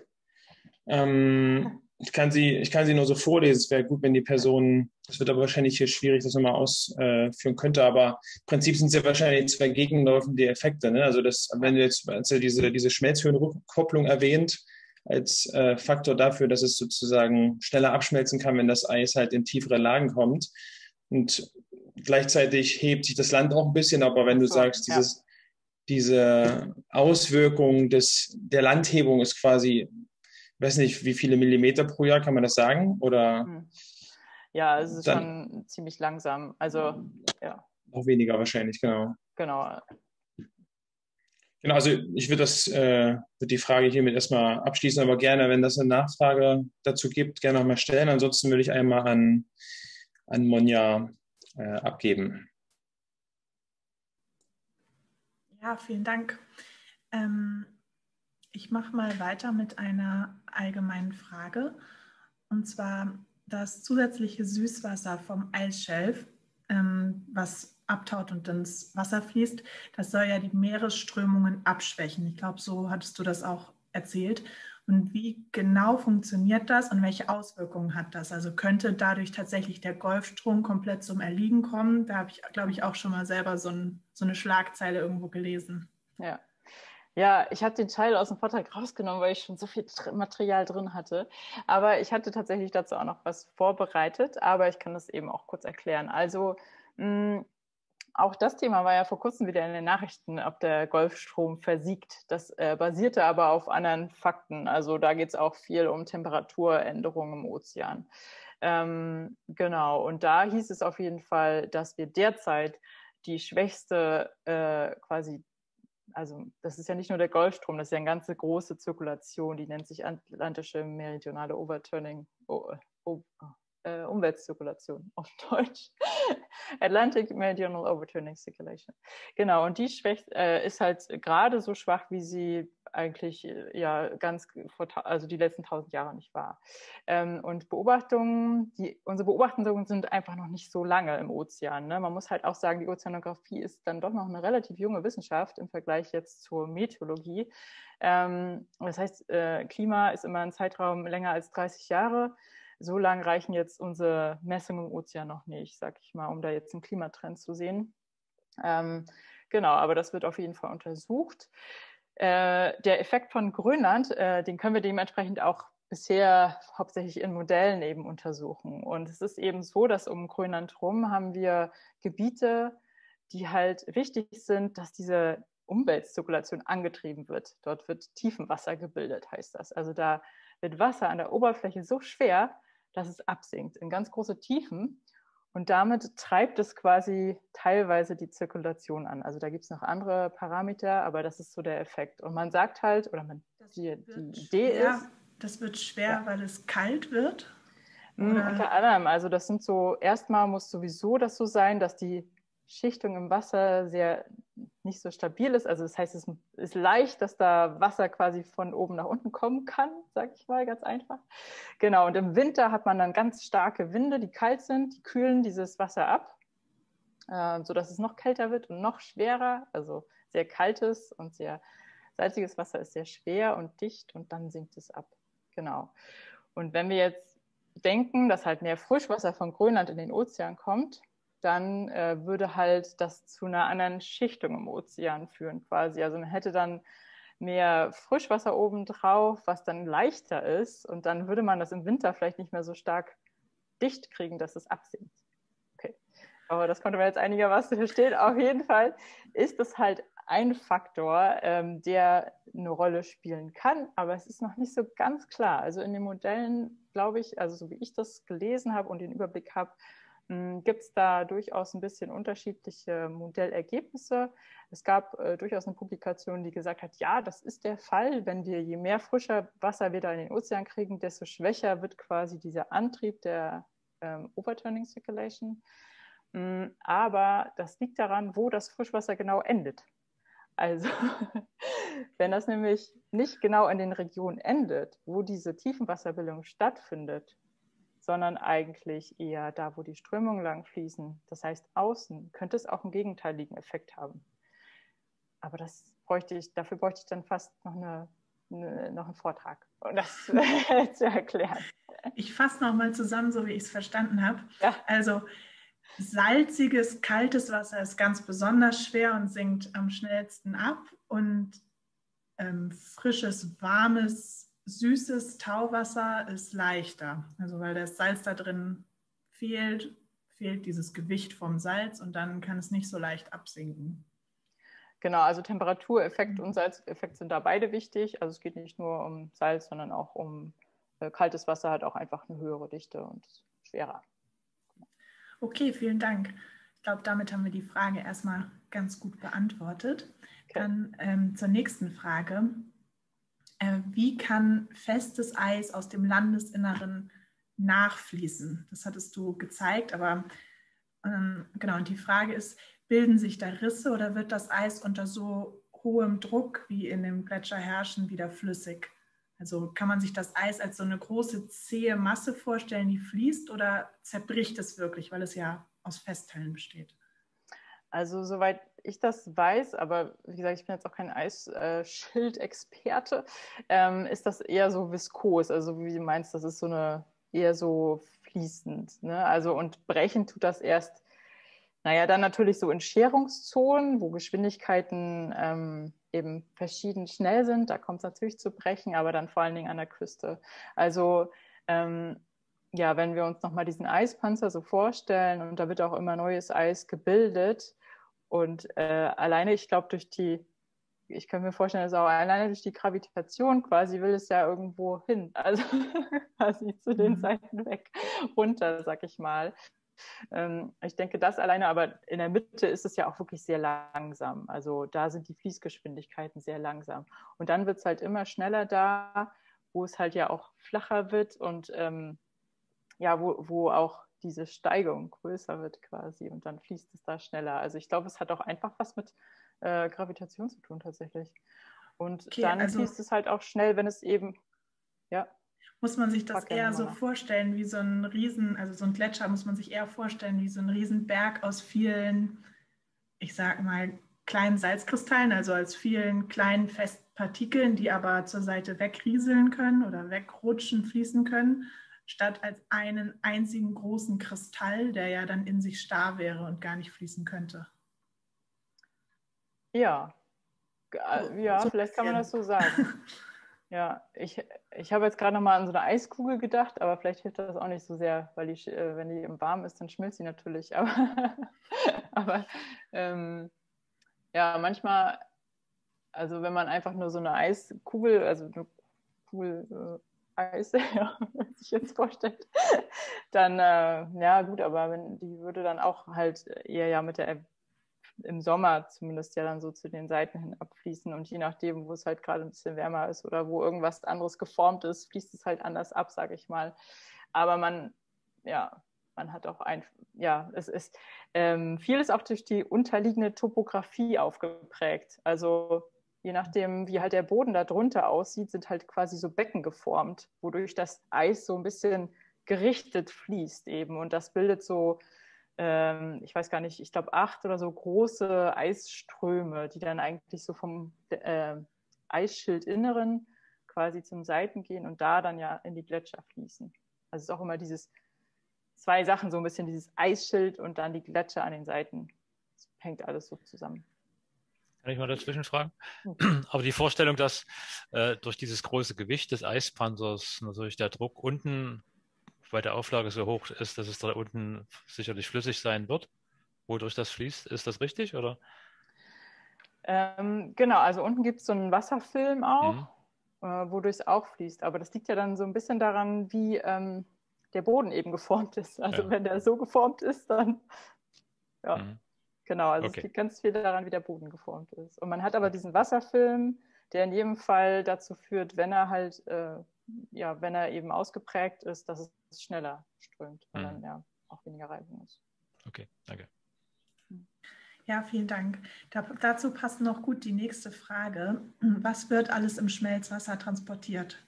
Ähm, ich, kann sie, ich kann sie nur so vorlesen. Es wäre gut, wenn die Person, das wird aber wahrscheinlich hier schwierig, das nochmal ausführen könnte, aber im Prinzip sind es ja wahrscheinlich zwei gegenlaufende Effekte. Ne? Also das, wenn du jetzt also diese, diese Schmelzhöhenrückkopplung erwähnt, als äh, Faktor dafür, dass es sozusagen schneller abschmelzen kann, wenn das Eis halt in tiefere Lagen kommt. Und gleichzeitig hebt sich das Land auch ein bisschen, aber wenn du so, sagst, dieses, diese Auswirkung des, der Landhebung ist quasi, ich weiß nicht, wie viele Millimeter pro Jahr, kann man das sagen? Oder ja, es ist dann schon ziemlich langsam. Also, ja. Noch weniger wahrscheinlich, genau. Genau. Genau, also ich würde das, äh, würde die Frage hiermit erstmal abschließen, aber gerne, wenn das eine Nachfrage dazu gibt, gerne nochmal stellen. Ansonsten würde ich einmal an, an Monja äh, abgeben. Ja, vielen Dank. Ähm, ich mache mal weiter mit einer allgemeinen Frage. Und zwar das zusätzliche Süßwasser vom Eisschelf, ähm, was abtaut und ins Wasser fließt, das soll ja die Meeresströmungen abschwächen. Ich glaube, so hattest du das auch erzählt. Und wie genau funktioniert das und welche Auswirkungen hat das? Also könnte dadurch tatsächlich der Golfstrom komplett zum Erliegen kommen? Da habe ich, glaube ich, auch schon mal selber so, ein, so eine Schlagzeile irgendwo gelesen. Ja. Ja, ich habe den Teil aus dem Vortrag rausgenommen, weil ich schon so viel Material drin hatte. Aber ich hatte tatsächlich dazu auch noch was vorbereitet, aber ich kann das eben auch kurz erklären. Also mh, auch das Thema war ja vor kurzem wieder in den Nachrichten, ob der Golfstrom versiegt. Das äh, basierte aber auf anderen Fakten. Also da geht es auch viel um Temperaturänderungen im Ozean. Ähm, genau, und da hieß es auf jeden Fall, dass wir derzeit die schwächste äh, quasi also das ist ja nicht nur der Golfstrom, das ist ja eine ganze große Zirkulation, die nennt sich atlantische meridionale Overturning, oh, oh, äh, Umweltzirkulation auf Deutsch. Atlantic Meridional Overturning Circulation. Genau, und die schwächt, äh, ist halt gerade so schwach, wie sie eigentlich ja ganz vor, also die letzten tausend Jahre nicht war. Ähm, und Beobachtungen, die, unsere Beobachtungen sind einfach noch nicht so lange im Ozean. Ne? Man muss halt auch sagen, die Ozeanographie ist dann doch noch eine relativ junge Wissenschaft im Vergleich jetzt zur Meteorologie. Ähm, das heißt, äh, Klima ist immer ein Zeitraum länger als dreißig Jahre. So lang reichen jetzt unsere Messungen im Ozean noch nicht, sag ich mal, um da jetzt einen Klimatrend zu sehen. Ähm, genau, aber das wird auf jeden Fall untersucht. Äh, der Effekt von Grönland, äh, den können wir dementsprechend auch bisher hauptsächlich in Modellen eben untersuchen. Und es ist eben so, dass um Grönland herum haben wir Gebiete, die halt wichtig sind, dass diese Umweltzirkulation angetrieben wird. Dort wird Tiefenwasser gebildet, heißt das. Also da wird Wasser an der Oberfläche so schwer, dass es absinkt in ganz große Tiefen. Und damit treibt es quasi teilweise die Zirkulation an. Also da gibt es noch andere Parameter, aber das ist so der Effekt. Und man sagt halt, oder man, die, die Idee schwer, ist... Das wird schwer, ja. Weil es kalt wird? Oder? Unter anderem, also das sind so, erstmal muss sowieso das so sein, dass die Schichtung im Wasser sehr nicht so stabil ist. Also das heißt, es ist leicht, dass da Wasser quasi von oben nach unten kommen kann, sage ich mal ganz einfach. Genau, und im Winter hat man dann ganz starke Winde, die kalt sind, die kühlen dieses Wasser ab, äh, sodass es noch kälter wird und noch schwerer. Also sehr kaltes und sehr salziges Wasser ist sehr schwer und dicht und dann sinkt es ab. Genau. Und wenn wir jetzt denken, dass halt mehr Frischwasser von Grönland in den Ozean kommt, dann äh, würde halt das zu einer anderen Schichtung im Ozean führen quasi. Also man hätte dann mehr Frischwasser obendrauf, was dann leichter ist und dann würde man das im Winter vielleicht nicht mehr so stark dicht kriegen, dass es absinkt. Okay, aber das konnte man jetzt einigermaßen verstehen. Auf jeden Fall ist das halt ein Faktor, ähm, der eine Rolle spielen kann, aber es ist noch nicht so ganz klar. Also in den Modellen, glaube ich, also so wie ich das gelesen habe und den Überblick habe, gibt es da durchaus ein bisschen unterschiedliche Modellergebnisse. Es gab äh, durchaus eine Publikation, die gesagt hat, ja, das ist der Fall. Wenn wir je mehr frischer Wasser wir da in den Ozean kriegen, desto schwächer wird quasi dieser Antrieb der ähm, Overturning Circulation. Ähm, aber das liegt daran, wo das Frischwasser genau endet. Also wenn das nämlich nicht genau in den Regionen endet, wo diese Tiefenwasserbildung stattfindet, sondern eigentlich eher da, wo die Strömungen lang fließen. Das heißt, außen könnte es auch einen gegenteiligen Effekt haben. Aber das bräuchte ich, dafür bräuchte ich dann fast noch, eine, eine, noch einen Vortrag, um das zu erklären. Ich fasse nochmal zusammen, so wie ich es verstanden habe. Ja. Also salziges, kaltes Wasser ist ganz besonders schwer und sinkt am schnellsten ab. Und ähm, frisches, warmes, süßes Tauwasser ist leichter, also weil das Salz da drin fehlt, fehlt dieses Gewicht vom Salz und dann kann es nicht so leicht absinken. Genau, also Temperatureffekt und Salzeffekt sind da beide wichtig. Also es geht nicht nur um Salz, sondern auch um äh, kaltes Wasser, hat auch einfach eine höhere Dichte und ist schwerer. Okay, vielen Dank. Ich glaube, damit haben wir die Frage erstmal ganz gut beantwortet. Okay. Dann ähm, zur nächsten Frage. Äh, wie kann festes Eis aus dem Landesinneren nachfließen? Das hattest du gezeigt, aber ähm, genau, und die Frage ist, bilden sich da Risse oder wird das Eis unter so hohem Druck wie in dem Gletscher herrschen wieder flüssig? Also kann man sich das Eis als so eine große zähe Masse vorstellen, die fließt, oder zerbricht es wirklich, weil es ja aus Festteilen besteht? Also soweit ich das weiß, aber wie gesagt, ich bin jetzt auch kein Eisschildexperte, ähm, ist das eher so viskos, also wie du meinst, das ist so eine eher so fließend, ne? Also und brechen tut das erst, naja, dann natürlich so in Scherungszonen, wo Geschwindigkeiten ähm, eben verschieden schnell sind, da kommt es natürlich zu Brechen, aber dann vor allen Dingen an der Küste. Also ähm, ja, wenn wir uns nochmal diesen Eispanzer so vorstellen, und da wird auch immer neues Eis gebildet, und äh, alleine, ich glaube, durch die, ich kann mir vorstellen, dass auch alleine durch die Gravitation quasi will es ja irgendwo hin, also quasi zu den Seiten weg, runter, sag ich mal. Ähm, ich denke, das alleine, aber in der Mitte ist es ja auch wirklich sehr langsam. Also da sind die Fließgeschwindigkeiten sehr langsam. Und dann wird es halt immer schneller da, wo es halt ja auch flacher wird und ähm, ja, wo, wo auch diese Steigung größer wird quasi, und dann fließt es da schneller. Also ich glaube, es hat auch einfach was mit äh, Gravitation zu tun tatsächlich. Und okay, dann also fließt es halt auch schnell, wenn es eben, ja. Muss man sich das eher so vorstellen wie so ein Riesen, also so ein Gletscher muss man sich eher vorstellen wie so ein Riesenberg aus vielen, ich sag mal, kleinen Salzkristallen, also als vielen kleinen Festpartikeln, die aber zur Seite wegrieseln können oder wegrutschen, fließen können, statt als einen einzigen großen Kristall, der ja dann in sich starr wäre und gar nicht fließen könnte. Ja, ja, so vielleicht kann man das so sagen. Ja, ich, ich habe jetzt gerade nochmal an so eine Eiskugel gedacht, aber vielleicht hilft das auch nicht so sehr, weil die, wenn die im Warmen ist, dann schmilzt sie natürlich. Aber, aber ähm, ja, manchmal, also wenn man einfach nur so eine Eiskugel, also eine Kugel äh, Eis, ja, wenn man sich jetzt vorstellt, dann, äh, ja gut, aber wenn, die würde dann auch halt eher ja mit der im Sommer zumindest ja dann so zu den Seiten hin abfließen, und je nachdem, wo es halt gerade ein bisschen wärmer ist oder wo irgendwas anderes geformt ist, fließt es halt anders ab, sage ich mal. Aber man, ja, man hat auch ein, ja, es ist ähm, vieles auch durch die unterliegende Topografie aufgeprägt. Also je nachdem, wie halt der Boden da drunter aussieht, sind halt quasi so Becken geformt, wodurch das Eis so ein bisschen gerichtet fließt eben, und das bildet so, ich weiß gar nicht, ich glaube acht oder so große Eisströme, die dann eigentlich so vom äh, Eisschildinneren quasi zum Seiten gehen und da dann ja in die Gletscher fließen. Also es ist auch immer dieses, zwei Sachen, so ein bisschen dieses Eisschild und dann die Gletscher an den Seiten. Das hängt alles so zusammen. Kann ich mal dazwischen fragen? Mhm. Aber die Vorstellung, dass äh, durch dieses große Gewicht des Eispanzers natürlich der Druck unten bei der Auflage so hoch ist, dass es da unten sicherlich flüssig sein wird, wodurch das fließt. Ist das richtig, oder? Ähm, genau, also unten gibt es so einen Wasserfilm auch, mhm. äh, wodurch es auch fließt. Aber das liegt ja dann so ein bisschen daran, wie ähm, der Boden eben geformt ist. Also ja. Wenn der so geformt ist, dann ja, mhm. genau. Also okay. Es liegt ganz viel daran, wie der Boden geformt ist. Und man hat aber diesen Wasserfilm, der in jedem Fall dazu führt, wenn er halt äh, ja, wenn er eben ausgeprägt ist, dass es schneller strömt, weil dann ja auch weniger Reibung ist. Okay, danke. Ja, vielen Dank. Da, dazu passt noch gut die nächste Frage. Was wird alles im Schmelzwasser transportiert?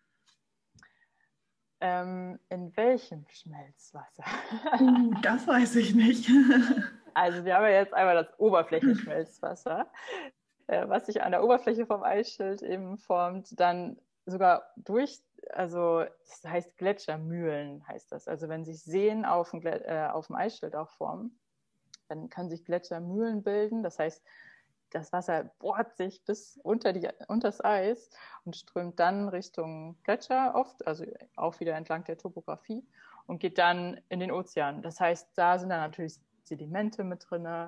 Ähm, in welchem Schmelzwasser? Uh, das weiß ich nicht. Also wir haben ja jetzt einmal das Oberflächenschmelzwasser, äh, was sich an der Oberfläche vom Eisschild eben formt, dann sogar durch, also das heißt Gletschermühlen heißt das. Also wenn sich Seen auf dem, äh, auf dem Eisschild auch formen, dann können sich Gletschermühlen bilden. Das heißt, das Wasser bohrt sich bis unter, die, unter das Eis und strömt dann Richtung Gletscher oft, also auch wieder entlang der Topografie, und geht dann in den Ozean. Das heißt, da sind dann natürlich Sedimente mit drin,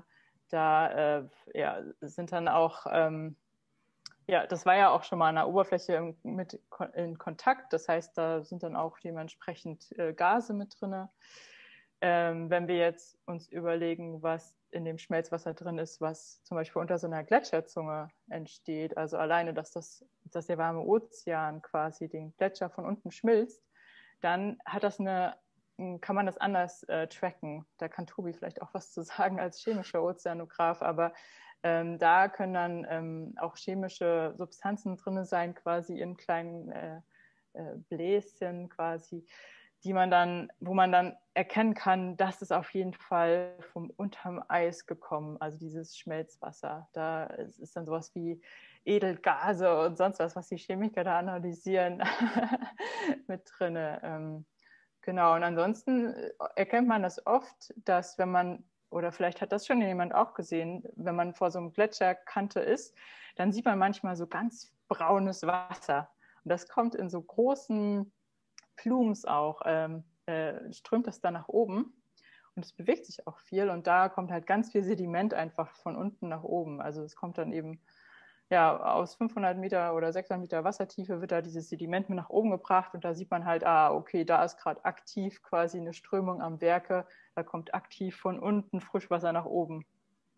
da äh, ja, sind dann auch, ähm, ja, das war ja auch schon mal an der Oberfläche mit in Kontakt. Das heißt, da sind dann auch dementsprechend äh, Gase mit drin. Ähm, wenn wir jetzt uns überlegen, was in dem Schmelzwasser drin ist, was zum Beispiel unter so einer Gletscherzunge entsteht, also alleine, dass, das, dass der warme Ozean quasi den Gletscher von unten schmilzt, dann hat das eine, kann man das anders äh, tracken. Da kann Tobi vielleicht auch was zu sagen als chemischer Ozeanograph, aber ähm, da können dann ähm, auch chemische Substanzen drin sein, quasi in kleinen äh, äh, Bläschen quasi, die man dann, wo man dann erkennen kann, das ist auf jeden Fall vom unterm Eis gekommen, also dieses Schmelzwasser. Da ist dann sowas wie Edelgase und sonst was, was die Chemiker da analysieren, mit drin. Ähm, genau, und ansonsten erkennt man das oft, dass wenn man, oder vielleicht hat das schon jemand auch gesehen, wenn man vor so einem Gletscherkante ist, dann sieht man manchmal so ganz braunes Wasser. Und das kommt in so großen Plumes auch, ähm, äh, strömt das dann nach oben und es bewegt sich auch viel und da kommt halt ganz viel Sediment einfach von unten nach oben. Also es kommt dann eben, ja, aus fünfhundert Meter oder sechshundert Meter Wassertiefe wird da dieses Sediment mit nach oben gebracht und da sieht man halt, ah, okay, da ist gerade aktiv quasi eine Strömung am Werke, da kommt aktiv von unten Frischwasser nach oben.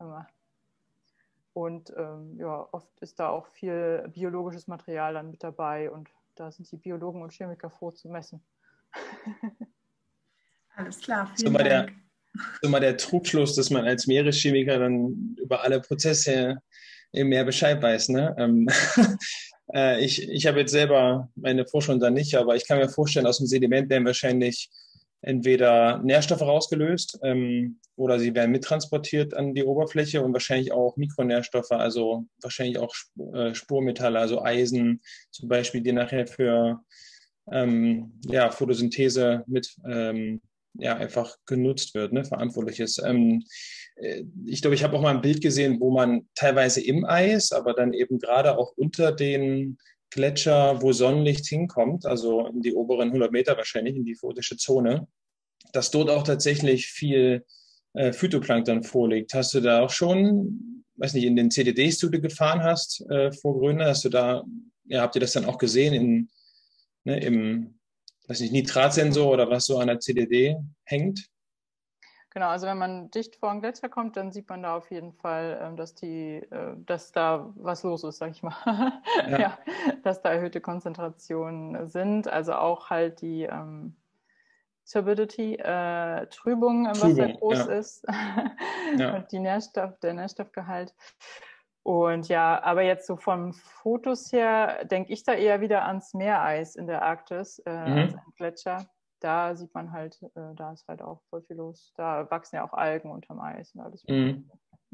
Und ähm, ja, oft ist da auch viel biologisches Material dann mit dabei und da sind die Biologen und Chemiker froh zu messen. Alles klar, So vielen mal der, Dank. so mal der Trugschluss, dass man als Meereschemiker dann über alle Prozesse im Meer Bescheid weiß. Ne? Ähm, äh, ich ich habe jetzt selber meine Forschung da nicht, aber ich kann mir vorstellen, aus dem Sediment werden wahrscheinlich entweder Nährstoffe rausgelöst ähm, oder sie werden mittransportiert an die Oberfläche und wahrscheinlich auch Mikronährstoffe, also wahrscheinlich auch Sp äh, Spurmetalle, also Eisen zum Beispiel, die nachher für ähm, ja, Photosynthese mit ähm, ja, einfach genutzt wird, ne, verantwortlich ist. Ähm, äh, ich glaube, ich habe auch mal ein Bild gesehen, wo man teilweise im Eis, aber dann eben gerade auch unter den Gletscher, wo Sonnenlicht hinkommt, also in die oberen hundert Meter wahrscheinlich, in die photische Zone, dass dort auch tatsächlich viel äh, Phytoplankton vorliegt. Hast du da auch schon, weiß nicht, in den C D Ds, die du gefahren hast äh, vor Grönland, hast du da, ja, habt ihr das dann auch gesehen in, ne, im, weiß nicht, Nitratsensor oder was so an der C D D hängt? Genau, also wenn man dicht vor den Gletscher kommt, dann sieht man da auf jeden Fall, dass die, dass da was los ist, sag ich mal. Ja. Ja, dass da erhöhte Konzentrationen sind. Also auch halt die ähm, Turbidity, äh, Trübung im Wasser Trübung, groß ja. ist. Ja. Und die Nährstoff, der Nährstoffgehalt. Und ja, aber jetzt so von Fotos her denke ich da eher wieder ans Meereis in der Arktis, äh, mhm. als an Gletscher. Da sieht man halt, äh, da ist halt auch voll viel los. Da wachsen ja auch Algen unterm Eis und alles. Mhm.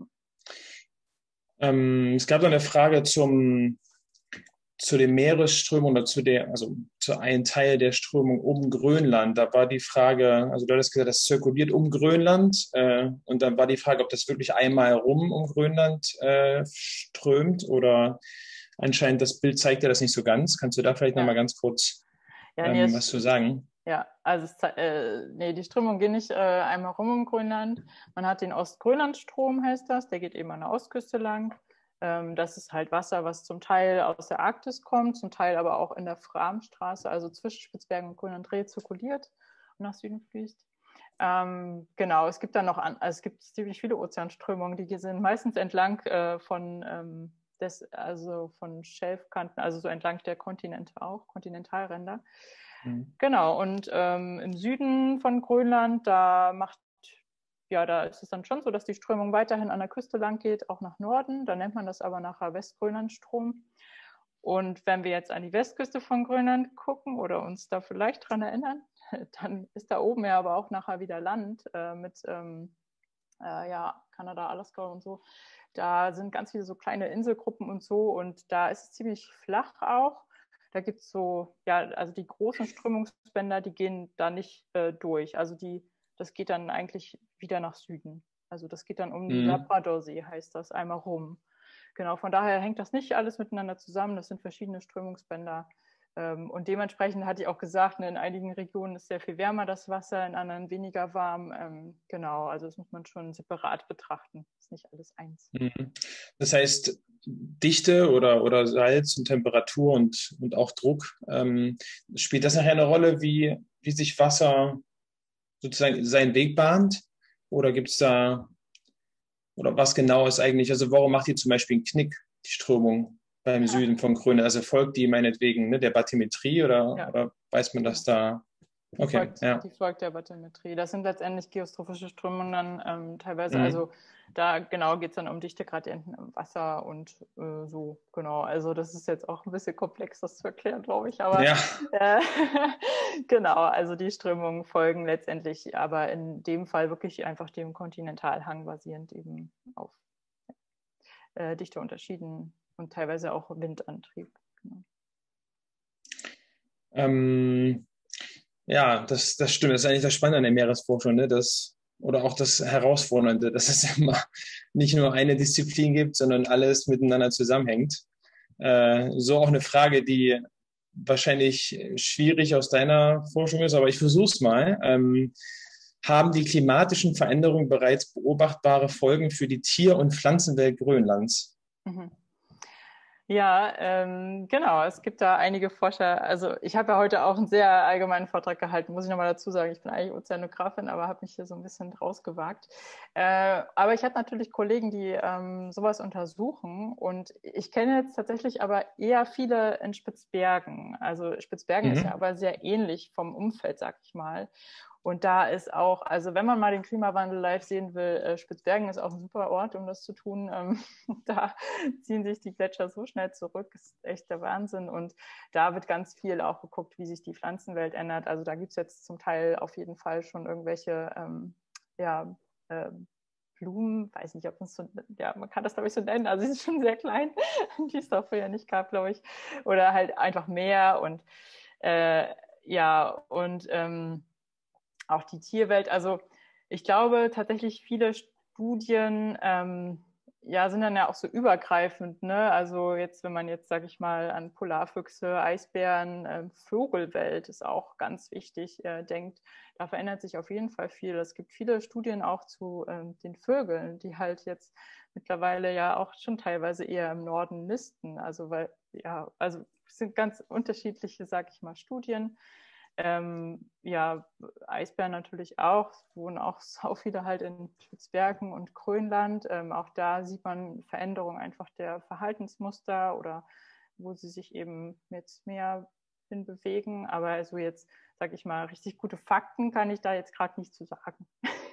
Ähm, es gab noch eine Frage zum, zu den Meeresströmungen oder zu der, also zu einem Teil der Strömung um Grönland. Da war die Frage, also du hattest gesagt, das zirkuliert um Grönland äh, und dann war die Frage, ob das wirklich einmal rum um Grönland äh, strömt oder anscheinend das Bild zeigt ja das nicht so ganz. Kannst du da vielleicht ja. nochmal ganz kurz ja, nee, ähm, was zu sagen? Ja, also es, äh, nee, die Strömung geht nicht äh, einmal rum um Grönland. Man hat den Ostgrönlandstrom, heißt das, der geht eben an der Ostküste lang. Ähm, das ist halt Wasser, was zum Teil aus der Arktis kommt, zum Teil aber auch in der Framstraße, also zwischen Spitzbergen und Grönland rezirkuliert und nach Süden fließt. Ähm, genau, es gibt dann noch, an, also es gibt ziemlich viele Ozeanströmungen, die sind meistens entlang äh, von, ähm, des, also von Schelfkanten, also so entlang der Kontinente auch, Kontinentalränder. Genau, und ähm, im Süden von Grönland, da macht, ja, da ist es dann schon so, dass die Strömung weiterhin an der Küste lang geht, auch nach Norden. Da nennt man das aber nachher Westgrönlandstrom. Und wenn wir jetzt an die Westküste von Grönland gucken oder uns da vielleicht dran erinnern, dann ist da oben ja aber auch nachher wieder Land äh, mit ähm, äh, ja, Kanada, Alaska und so. Da sind ganz viele so kleine Inselgruppen und so und da ist es ziemlich flach auch. Da gibt es so, ja, also die großen Strömungsbänder, die gehen da nicht äh, durch. Also die, das geht dann eigentlich wieder nach Süden. Also das geht dann um die mhm. Labradorsee, heißt das, einmal rum. Genau, von daher hängt das nicht alles miteinander zusammen. Das sind verschiedene Strömungsbänder. Ähm, und dementsprechend hatte ich auch gesagt, ne, in einigen Regionen ist sehr viel wärmer das Wasser, in anderen weniger warm. Ähm, genau, also das muss man schon separat betrachten. Ist nicht alles eins. Mhm. Das heißt, Dichte oder, oder Salz und Temperatur und, und auch Druck, ähm, spielt das nachher eine Rolle, wie, wie sich Wasser sozusagen seinen Weg bahnt? Oder gibt es da, oder was genau ist eigentlich, also warum macht die zum Beispiel einen Knick, die Strömung beim Ja. Süden von Grönland? Also folgt die meinetwegen, ne, der Bathymetrie oder, Ja. oder weiß man, dass da, Die, okay, folgt, ja. die folgt der Bathymetrie. Das sind letztendlich geostrophische Strömungen ähm, teilweise. Mhm. Also da genau geht es dann um Dichtegradienten im Wasser und äh, so, genau. Also das ist jetzt auch ein bisschen komplex, das zu erklären, glaube ich. Aber Ja. äh, genau, also die Strömungen folgen letztendlich, aber in dem Fall wirklich einfach dem Kontinentalhang basierend eben auf äh, Dichteunterschieden und teilweise auch Windantrieb. Genau. Ähm, ja, das, das stimmt. Das ist eigentlich das Spannende an der Meeresforschung, ne? Das, oder auch das Herausfordernde, dass es immer nicht nur eine Disziplin gibt, sondern alles miteinander zusammenhängt. Äh, so auch eine Frage, die wahrscheinlich schwierig aus deiner Forschung ist, aber ich versuche es mal. Ähm, haben die klimatischen Veränderungen bereits beobachtbare Folgen für die Tier- und Pflanzenwelt Grönlands? Mhm. Ja, ähm, genau. Es gibt da einige Forscher. Also ich habe ja heute auch einen sehr allgemeinen Vortrag gehalten, muss ich nochmal dazu sagen. Ich bin eigentlich Ozeanografin, aber habe mich hier so ein bisschen rausgewagt. Äh, aber ich habe natürlich Kollegen, die ähm, sowas untersuchen. Und ich kenne jetzt tatsächlich aber eher viele in Spitzbergen. Also Spitzbergen Mhm. ist ja aber sehr ähnlich vom Umfeld, sag ich mal. Und da ist auch, also wenn man mal den Klimawandel live sehen will, äh, Spitzbergen ist auch ein super Ort, um das zu tun. Ähm, da ziehen sich die Gletscher so schnell zurück, ist echt der Wahnsinn. Und da wird ganz viel auch geguckt, wie sich die Pflanzenwelt ändert. Also da gibt es jetzt zum Teil auf jeden Fall schon irgendwelche, ähm, ja, äh, Blumen, weiß nicht, ob man es so, ja, man kann das glaube ich so nennen, also sie ist schon sehr klein, die es da früher nicht gab, glaube ich. Oder halt einfach Meer und äh, ja, und ähm, auch die Tierwelt. Also ich glaube tatsächlich viele Studien ähm, ja, sind dann ja auch so übergreifend. Ne? Also jetzt, wenn man jetzt, sage ich mal, an Polarfüchse, Eisbären, äh, Vogelwelt ist auch ganz wichtig, äh, denkt, da verändert sich auf jeden Fall viel. Es gibt viele Studien auch zu äh, den Vögeln, die halt jetzt mittlerweile ja auch schon teilweise eher im Norden nisten. Also weil, ja, also es sind ganz unterschiedliche, sage ich mal, Studien. Ähm, ja, Eisbären natürlich auch, wohnen auch so viele halt in Spitzbergen und Grönland. Ähm, auch da sieht man Veränderungen einfach der Verhaltensmuster oder wo sie sich eben jetzt mehr hin bewegen. Aber also jetzt, sage ich mal, richtig gute Fakten kann ich da jetzt gerade nicht zu sagen.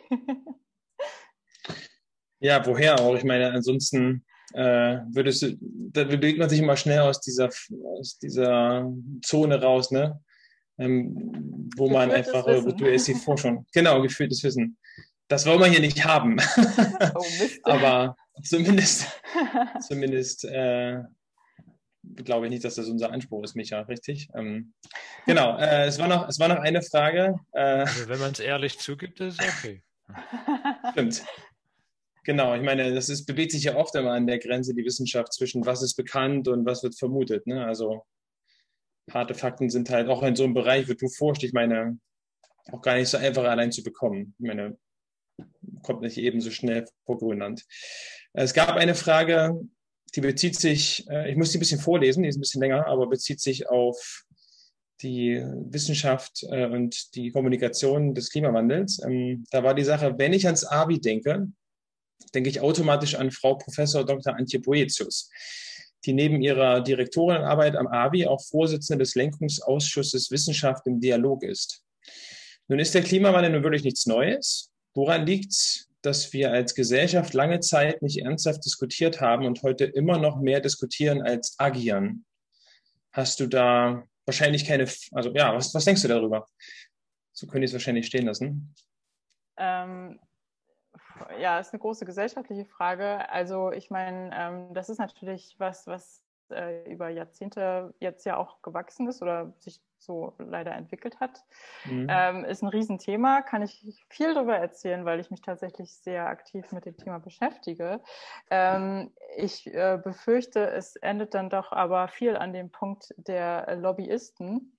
Ja, woher auch? Ich meine, ansonsten äh, würdest du, da bewegt man sich immer schnell aus dieser, aus dieser Zone raus, ne? Ähm, wo man Geführtes einfach, Wissen. du ist die Forschung. Genau, gefühltes Wissen. Das wollen wir hier nicht haben. Oh Mist. Aber zumindest, zumindest äh, glaube ich nicht, dass das unser Anspruch ist, Micha, richtig? Ähm, genau, äh, es, war noch, es war noch eine Frage. Äh, Also wenn man es ehrlich zugibt, ist es okay. Stimmt. Genau, ich meine, das ist, bewegt sich ja oft immer an der Grenze, die Wissenschaft, zwischen was ist bekannt und was wird vermutet. Ne? Also harte Fakten sind halt auch in so einem Bereich, wo du forschst, ich meine, auch gar nicht so einfach allein zu bekommen. Ich meine, kommt nicht eben so schnell vor Grönland. Es gab eine Frage, die bezieht sich, ich muss die ein bisschen vorlesen, die ist ein bisschen länger, aber bezieht sich auf die Wissenschaft und die Kommunikation des Klimawandels. Da war die Sache, wenn ich ans A B I denke, denke ich automatisch an Frau Professor Doktor Antje Boetius, die neben ihrer Direktorenarbeit am A B I auch Vorsitzende des Lenkungsausschusses Wissenschaft im Dialog ist. Nun ist der Klimawandel nun wirklich nichts Neues. Woran liegt es, dass wir als Gesellschaft lange Zeit nicht ernsthaft diskutiert haben und heute immer noch mehr diskutieren als agieren? Hast du da wahrscheinlich keine, also ja, was, was denkst du darüber? So könnte ich es wahrscheinlich stehen lassen. Ähm, ja, ist eine große gesellschaftliche Frage. Also ich meine, ähm, das ist natürlich was, was äh, über Jahrzehnte jetzt ja auch gewachsen ist oder sich so leider entwickelt hat. Mhm. Ähm, ist ein Riesenthema, kann ich viel darüber erzählen, weil ich mich tatsächlich sehr aktiv mit dem Thema beschäftige. Ähm, ich äh, befürchte, es endet dann doch aber viel an dem Punkt der Lobbyisten.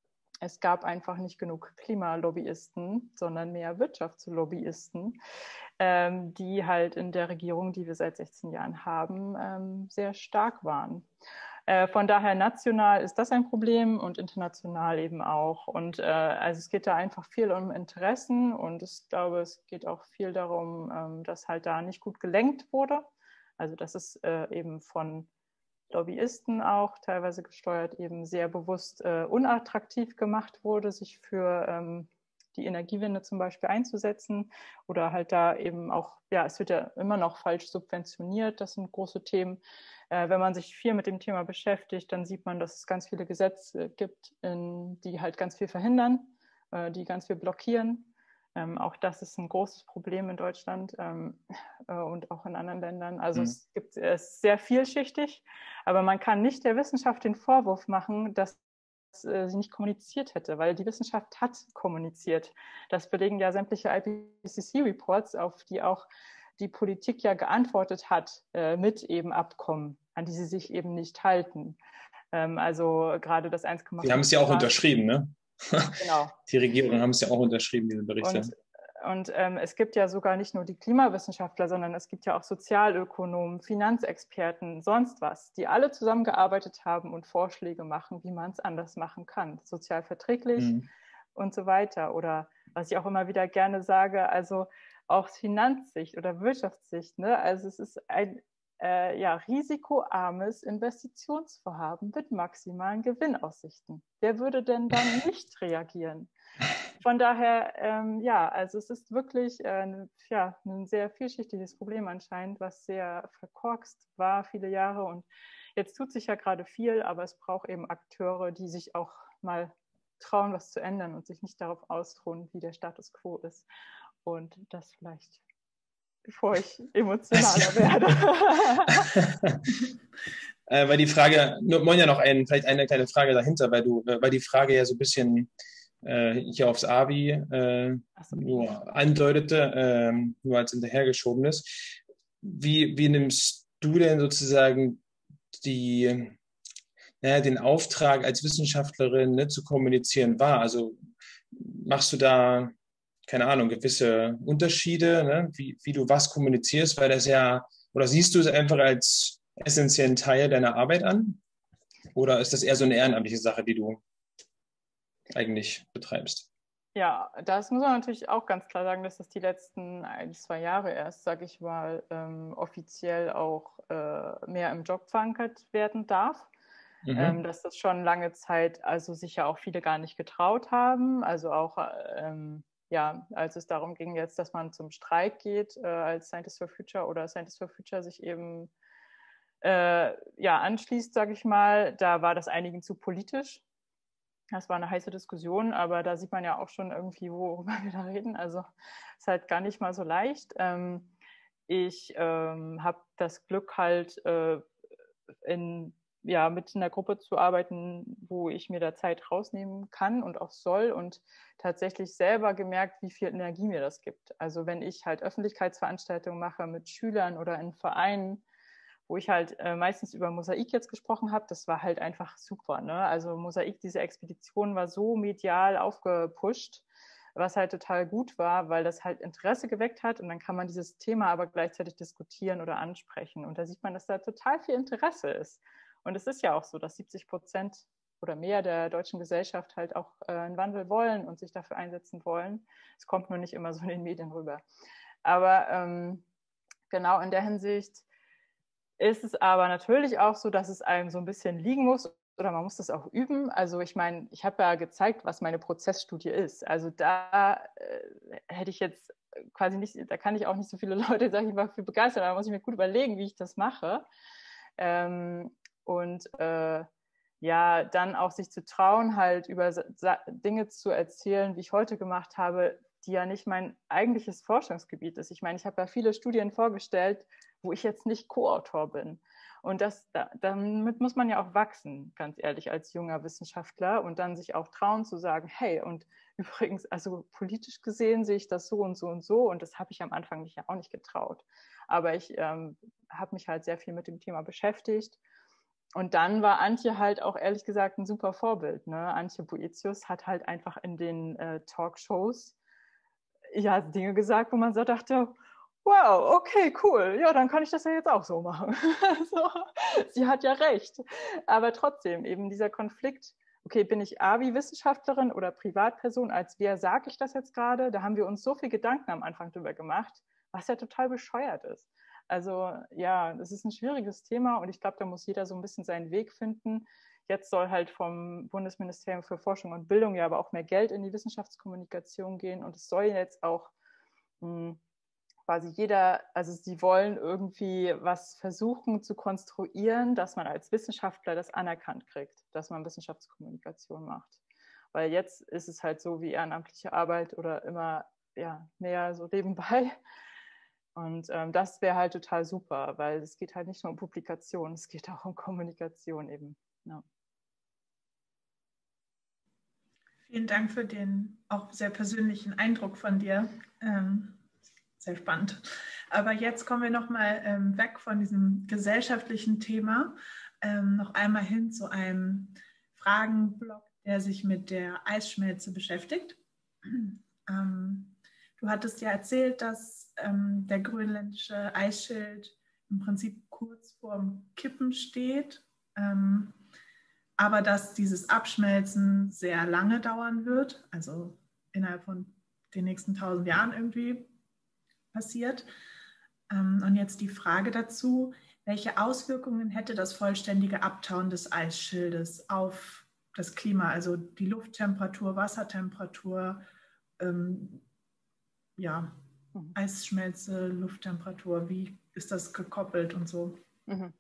Es gab einfach nicht genug Klimalobbyisten, sondern mehr Wirtschaftslobbyisten, ähm, die halt in der Regierung, die wir seit sechzehn Jahren haben, ähm, sehr stark waren. Äh, von daher national ist das ein Problem und international eben auch. Und äh, also es geht da einfach viel um Interessen und ich glaube, es geht auch viel darum, ähm, dass halt da nicht gut gelenkt wurde. Also dass es äh, eben von Lobbyisten auch teilweise gesteuert eben sehr bewusst äh, unattraktiv gemacht wurde, sich für ähm, die Energiewende zum Beispiel einzusetzen oder halt da eben auch, ja, es wird ja immer noch falsch subventioniert, das sind große Themen. Äh, wenn man sich viel mit dem Thema beschäftigt, dann sieht man, dass es ganz viele Gesetze gibt, in, die halt ganz viel verhindern, äh, die ganz viel blockieren. Ähm, auch das ist ein großes Problem in Deutschland ähm, äh, und auch in anderen Ländern. Also mhm. es, gibt, es ist sehr vielschichtig, aber man kann nicht der Wissenschaft den Vorwurf machen, dass äh, sie nicht kommuniziert hätte, weil die Wissenschaft hat kommuniziert. Das belegen ja sämtliche I P C C-Reports, auf die auch die Politik ja geantwortet hat äh, mit eben Abkommen, an die sie sich eben nicht halten. Ähm, also gerade das eins Komma fünf. Wir haben es ja auch unterschrieben, ne? Genau. Die Regierung haben es ja auch unterschrieben, diese Berichte. Und, und ähm, es gibt ja sogar nicht nur die Klimawissenschaftler, sondern es gibt ja auch Sozialökonomen, Finanzexperten, sonst was, die alle zusammengearbeitet haben und Vorschläge machen, wie man es anders machen kann, sozial verträglich mhm. und so weiter. Oder was ich auch immer wieder gerne sage, also auch aus Finanzsicht oder Wirtschaftssicht, ne? Also es ist ein Äh, ja, risikoarmes Investitionsvorhaben mit maximalen Gewinnaussichten. Wer würde denn dann nicht reagieren? Von daher, ähm, ja, also es ist wirklich äh, ja, ein sehr vielschichtiges Problem anscheinend, was sehr verkorkst war viele Jahre und jetzt tut sich ja gerade viel, aber es braucht eben Akteure, die sich auch mal trauen, was zu ändern und sich nicht darauf ausruhen, wie der Status quo ist und das vielleicht bevor ich emotionaler werde. äh, weil die Frage, nur Monja noch ein, vielleicht eine kleine Frage dahinter, weil du, weil die Frage ja so ein bisschen äh, hier aufs Abi äh, so. nur andeutete, äh, nur als hinterhergeschobenes. Wie, wie nimmst du denn sozusagen die, ja, den Auftrag als Wissenschaftlerin, ne, zu kommunizieren wahr? Also machst du da keine Ahnung, gewisse Unterschiede, ne? wie, wie du was kommunizierst, weil das ja, oder siehst du es einfach als essentiellen Teil deiner Arbeit an? Oder ist das eher so eine ehrenamtliche Sache, die du eigentlich betreibst? Ja, das muss man natürlich auch ganz klar sagen, dass das die letzten ein, zwei Jahre erst, sage ich mal, ähm, offiziell auch äh, mehr im Job verankert werden darf. Mhm. Ähm, dass das schon lange Zeit, also sich ja auch viele gar nicht getraut haben, also auch ähm, ja, als es darum ging jetzt, dass man zum Streik geht, äh, als Scientists for Future oder Scientists for Future sich eben äh, ja, anschließt, sage ich mal, da war das einigen zu politisch. Das war eine heiße Diskussion, aber da sieht man ja auch schon irgendwie, worüber wir da reden. Also ist halt gar nicht mal so leicht. Ähm, ich ähm, habe das Glück halt äh, in ja, mit in der Gruppe zu arbeiten, wo ich mir da Zeit rausnehmen kann und auch soll und tatsächlich selber gemerkt, wie viel Energie mir das gibt. Also wenn ich halt Öffentlichkeitsveranstaltungen mache mit Schülern oder in Vereinen, wo ich halt äh, meistens über Mosaik jetzt gesprochen habe, das war halt einfach super, ne? Also Mosaik, diese Expedition war so medial aufgepusht, was halt total gut war, weil das halt Interesse geweckt hat und dann kann man dieses Thema aber gleichzeitig diskutieren oder ansprechen und da sieht man, dass da total viel Interesse ist. Und es ist ja auch so, dass siebzig Prozent oder mehr der deutschen Gesellschaft halt auch äh, einen Wandel wollen und sich dafür einsetzen wollen. Es kommt nur nicht immer so in den Medien rüber. Aber ähm, genau in der Hinsicht ist es aber natürlich auch so, dass es einem so ein bisschen liegen muss oder man muss das auch üben. Also ich meine, ich habe ja gezeigt, was meine Prozessstudie ist. Also da äh, hätte ich jetzt quasi nicht, da kann ich auch nicht so viele Leute, sage ich mal, für begeistern. Da muss ich mir gut überlegen, wie ich das mache. Ähm, Und äh, ja, dann auch sich zu trauen, halt über Sa- Dinge zu erzählen, wie ich heute gemacht habe, die ja nicht mein eigentliches Forschungsgebiet ist. Ich meine, ich habe ja viele Studien vorgestellt, wo ich jetzt nicht Co-Autor bin. Und das, damit muss man ja auch wachsen, ganz ehrlich, als junger Wissenschaftler und dann sich auch trauen zu sagen, hey, und übrigens, also politisch gesehen sehe ich das so und so und so und das habe ich am Anfang mich ja auch nicht getraut. Aber ich ähm, habe mich halt sehr viel mit dem Thema beschäftigt. Und dann war Antje halt auch ehrlich gesagt ein super Vorbild. Ne? Antje Boetius hat halt einfach in den äh, Talkshows ja Dinge gesagt, wo man so dachte, wow, okay, cool, ja, dann kann ich das ja jetzt auch so machen. So, sie hat ja recht. Aber trotzdem, eben dieser Konflikt, okay, bin ich A wie Wissenschaftlerin oder Privatperson, als wer sage ich das jetzt gerade? Da haben wir uns so viel Gedanken am Anfang drüber gemacht, was ja total bescheuert ist. Also ja, das ist ein schwieriges Thema und ich glaube, da muss jeder so ein bisschen seinen Weg finden. Jetzt soll halt vom Bundesministerium für Forschung und Bildung ja aber auch mehr Geld in die Wissenschaftskommunikation gehen und es soll jetzt auch mh, quasi jeder, also sie wollen irgendwie was versuchen zu konstruieren, dass man als Wissenschaftler das anerkannt kriegt, dass man Wissenschaftskommunikation macht. Weil jetzt ist es halt so wie ehrenamtliche Arbeit oder immer ja, mehr so nebenbei. Und ähm, das wäre halt total super, weil es geht halt nicht nur um Publikation, es geht auch um Kommunikation eben. Ja. Vielen Dank für den auch sehr persönlichen Eindruck von dir. Ähm, sehr spannend. Aber jetzt kommen wir nochmal ähm, weg von diesem gesellschaftlichen Thema, ähm, noch einmal hin zu einem Fragenblock, der sich mit der Eisschmelze beschäftigt. Ähm, du hattest ja erzählt, dass ähm, der grönländische Eisschild im Prinzip kurz vorm Kippen steht, ähm, aber dass dieses Abschmelzen sehr lange dauern wird, also innerhalb von den nächsten tausend Jahren irgendwie passiert. Und jetzt die Frage dazu, welche Auswirkungen hätte das vollständige Abtauen des Eisschildes auf das Klima, also die Lufttemperatur, Wassertemperatur, ähm, ja, mhm. Eisschmelze, Lufttemperatur, wie ist das gekoppelt und so? Mhm.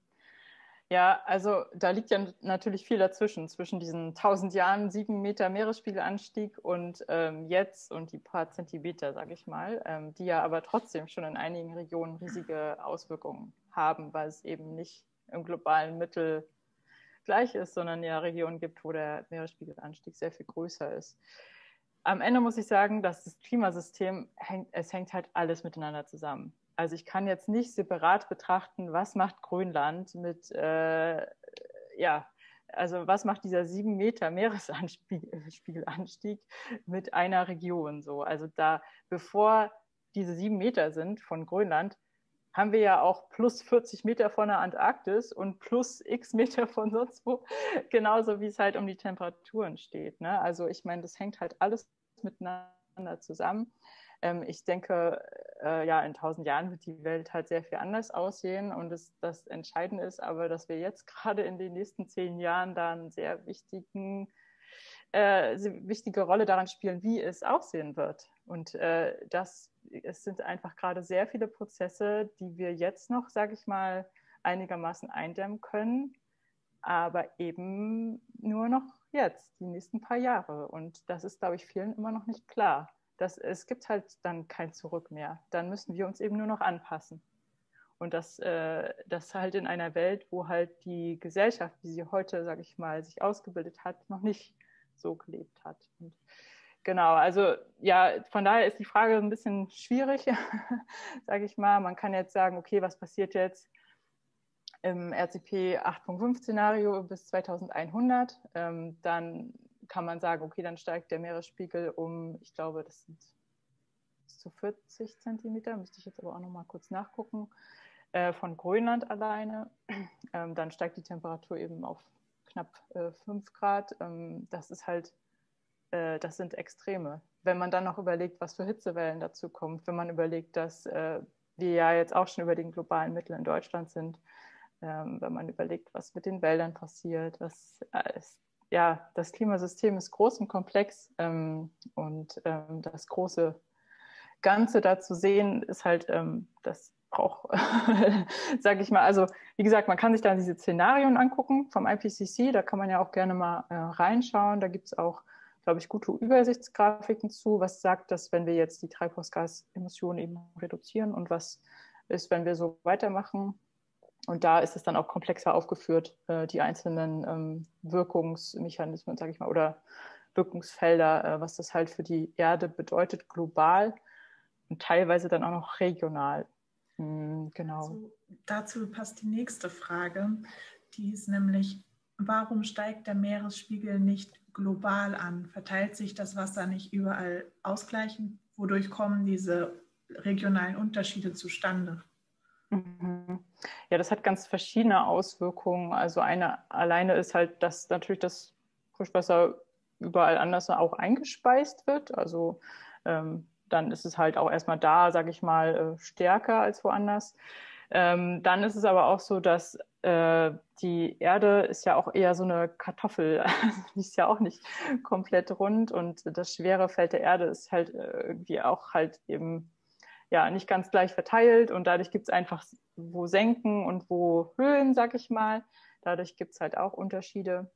Ja, also da liegt ja natürlich viel dazwischen, zwischen diesen tausend Jahren, sieben Meter Meeresspiegelanstieg und ähm, jetzt und die paar Zentimeter, sage ich mal, ähm, die ja aber trotzdem schon in einigen Regionen riesige Auswirkungen haben, weil es eben nicht im globalen Mittel gleich ist, sondern ja Regionen gibt, wo der Meeresspiegelanstieg sehr viel größer ist. Am Ende muss ich sagen, dass das Klimasystem, hängt, es hängt halt alles miteinander zusammen. Also ich kann jetzt nicht separat betrachten, was macht Grönland mit, äh, ja, also was macht dieser sieben Meter Meeresspiegelanstieg mit einer Region so. Also da, bevor diese sieben Meter sind von Grönland, haben wir ja auch plus vierzig Meter von der Antarktis und plus x Meter von sonst wo, genauso wie es halt um die Temperaturen steht. Ne? Also ich meine, das hängt halt alles miteinander zusammen. Ähm, ich denke, äh, ja, in tausend Jahren wird die Welt halt sehr viel anders aussehen und das, das Entscheidende ist aber, dass wir jetzt gerade in den nächsten zehn Jahren da einen sehr wichtigen, äh, wichtige Rolle daran spielen, wie es aussehen wird. Und äh, das, es sind einfach gerade sehr viele Prozesse, die wir jetzt noch, sage ich mal, einigermaßen eindämmen können, aber eben nur noch jetzt, die nächsten paar Jahre. Und das ist, glaube ich, vielen immer noch nicht klar. Das, es gibt halt dann kein Zurück mehr. Dann müssen wir uns eben nur noch anpassen. Und das, äh, das halt in einer Welt, wo halt die Gesellschaft, wie sie heute, sage ich mal, sich ausgebildet hat, noch nicht so gelebt hat. Und genau, also ja, von daher ist die Frage ein bisschen schwierig, sage ich mal. Man kann jetzt sagen, okay, was passiert jetzt im R C P acht Punkt fünf Szenario bis zweitausendeinhundert? Ähm, dann kann man sagen, okay, dann steigt der Meeresspiegel um, ich glaube, das sind bis zu vierzig Zentimeter, müsste ich jetzt aber auch noch mal kurz nachgucken, äh, von Grönland alleine. Ähm, dann steigt die Temperatur eben auf knapp äh, fünf Grad. Ähm, das ist halt, äh, das sind Extreme. Wenn man dann noch überlegt, was für Hitzewellen dazu kommt, wenn man überlegt, dass äh, wir ja jetzt auch schon über den globalen Mittel in Deutschland sind, ähm, wenn man überlegt, was mit den Wäldern passiert, was äh, ist, ja, das Klimasystem ist groß und komplex ähm, und ähm, das große Ganze da zu sehen, ist halt, ähm, das braucht, sage ich mal, also wie gesagt, man kann sich da diese Szenarien angucken vom I P C C, da kann man ja auch gerne mal äh, reinschauen, da gibt es auch, glaube ich, gute Übersichtsgrafiken zu, was sagt das, wenn wir jetzt die Treibhausgasemissionen eben reduzieren und was ist, wenn wir so weitermachen. Und da ist es dann auch komplexer aufgeführt, äh, die einzelnen ähm, Wirkungsmechanismen, sage ich mal, oder Wirkungsfelder, äh, was das halt für die Erde bedeutet, global und teilweise dann auch noch regional. Mhm, genau. Also, dazu passt die nächste Frage, die ist nämlich, warum steigt der Meeresspiegel nicht global an? Verteilt sich das Wasser nicht überall ausgleichend? Wodurch kommen diese regionalen Unterschiede zustande? Mhm. Ja, das hat ganz verschiedene Auswirkungen. Also eine alleine ist halt, dass natürlich das Frischwasser überall anders auch eingespeist wird. Also ähm, dann ist es halt auch erstmal da, sage ich mal, äh, stärker als woanders. Ähm, dann ist es aber auch so, dass äh, die Erde ist ja auch eher so eine Kartoffel. Die ist ja auch nicht komplett rund und das schwere Feld der Erde ist halt äh, irgendwie auch halt eben ja nicht ganz gleich verteilt und dadurch gibt es einfach wo Senken und wo Höhen, sag ich mal. Dadurch gibt es halt auch Unterschiede.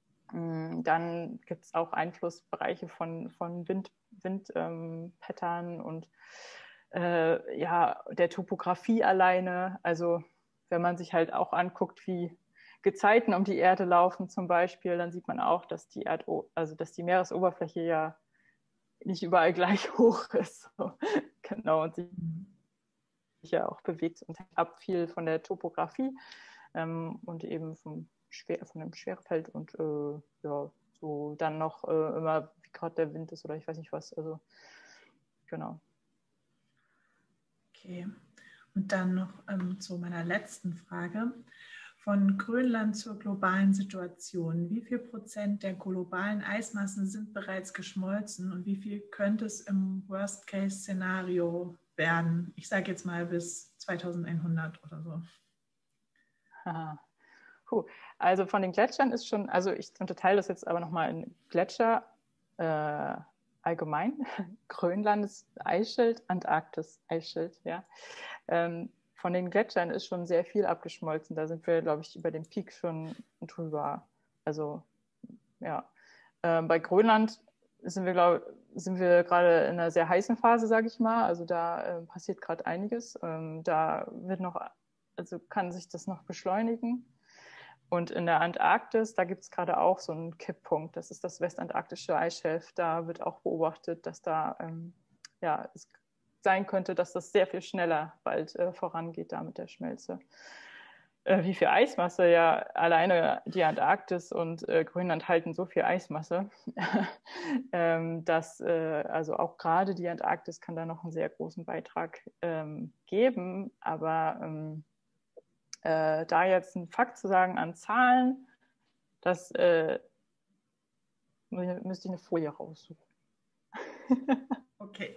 Dann gibt es auch Einflussbereiche von, von Wind, Windpattern ähm, und äh, ja, der Topografie alleine. Also wenn man sich halt auch anguckt, wie Gezeiten um die Erde laufen zum Beispiel, dann sieht man auch, dass die, Erd also dass die Meeresoberfläche ja nicht überall gleich hoch ist. So. Genau, und sich ja auch bewegt und ab viel von der Topografie ähm, und eben vom Schwer, von dem Schwerefeld und äh, ja, so dann noch äh, immer, wie gerade der Wind ist oder ich weiß nicht was. Also genau. Okay, und dann noch ähm, zu meiner letzten Frage. Von Grönland zur globalen Situation. Wie viel Prozent der globalen Eismassen sind bereits geschmolzen und wie viel könnte es im Worst-Case-Szenario werden? Ich sage jetzt mal bis zweitausendeinhundert oder so. Aha. Puh. Also von den Gletschern ist schon, also ich unterteile das jetzt aber nochmal in Gletscher äh, allgemein, Grönland ist Eisschild, Antarktis Eisschild, ja. Ähm, von den Gletschern ist schon sehr viel abgeschmolzen. Da sind wir, glaube ich, über den Peak schon drüber. Also, ja. Ähm, bei Grönland sind wir, glaube sind wir gerade in einer sehr heißen Phase, sage ich mal. Also da äh, passiert gerade einiges. Ähm, da wird noch, also kann sich das noch beschleunigen. Und in der Antarktis, da gibt es gerade auch so einen Kipppunkt. Das ist das westantarktische Eisschelf. Da wird auch beobachtet, dass da ähm, ja, es sein könnte, dass das sehr viel schneller bald äh, vorangeht da mit der Schmelze. Äh, wie viel Eismasse? Ja, alleine die Antarktis und äh, Grönland halten so viel Eismasse, ähm, dass äh, also auch gerade die Antarktis kann da noch einen sehr großen Beitrag ähm, geben. Aber ähm, äh, da jetzt einen Fakt zu sagen an Zahlen, das äh, müsste ich eine Folie raussuchen. Okay.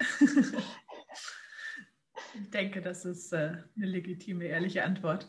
Ich denke, das ist äh, eine legitime, ehrliche Antwort.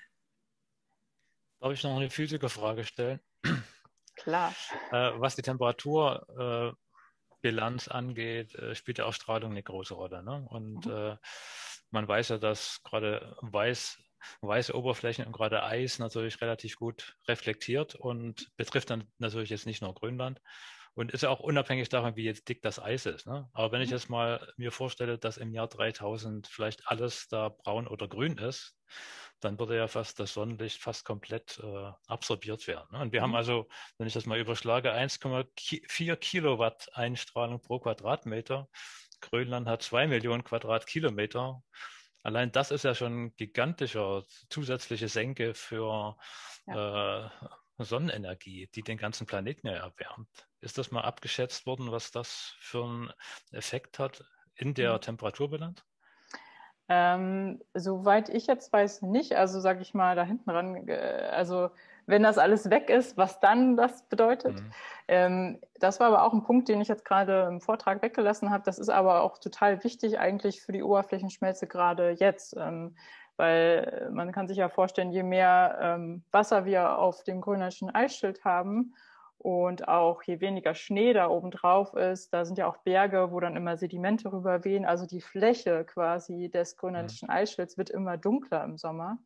Darf ich noch eine Physikerfrage stellen? Klar. Äh, was die Temperaturbilanz äh, angeht, äh, spielt die Ausstrahlung eine große Rolle. Ne? Und mhm. äh, man weiß ja, dass gerade weiß, weiße Oberflächen und gerade Eis natürlich relativ gut reflektiert und betrifft dann natürlich jetzt nicht nur Grönland. Und ist ja auch unabhängig davon, wie jetzt dick das Eis ist. Ne? Aber wenn ich jetzt mal mir vorstelle, dass im Jahr dreitausend vielleicht alles da braun oder grün ist, dann würde ja fast das Sonnenlicht fast komplett äh, absorbiert werden. Ne? Und wir mhm. haben also, wenn ich das mal überschlage, eins Komma vier Kilowatt Einstrahlung pro Quadratmeter. Grönland hat zwei Millionen Quadratkilometer. Allein das ist ja schon ein gigantischer zusätzliche Senke für ja. äh, Sonnenenergie, die den ganzen Planeten ja erwärmt. Ist das mal abgeschätzt worden, was das für einen Effekt hat in der mhm. Temperaturbilanz? Ähm, soweit ich jetzt weiß, nicht. Also sage ich mal da hinten ran, äh, also wenn das alles weg ist, was dann das bedeutet. Mhm. Ähm, das war aber auch ein Punkt, den ich jetzt gerade im Vortrag weggelassen habe. Das ist aber auch total wichtig eigentlich für die Oberflächenschmelze gerade jetzt. Ähm, weil man kann sich ja vorstellen, je mehr ähm, Wasser wir auf dem grönländischen Eisschild haben und auch je weniger Schnee da oben drauf ist, da sind ja auch Berge, wo dann immer Sedimente rüberwehen. Also die Fläche quasi des grönländischen Eisschilds wird immer dunkler im Sommer.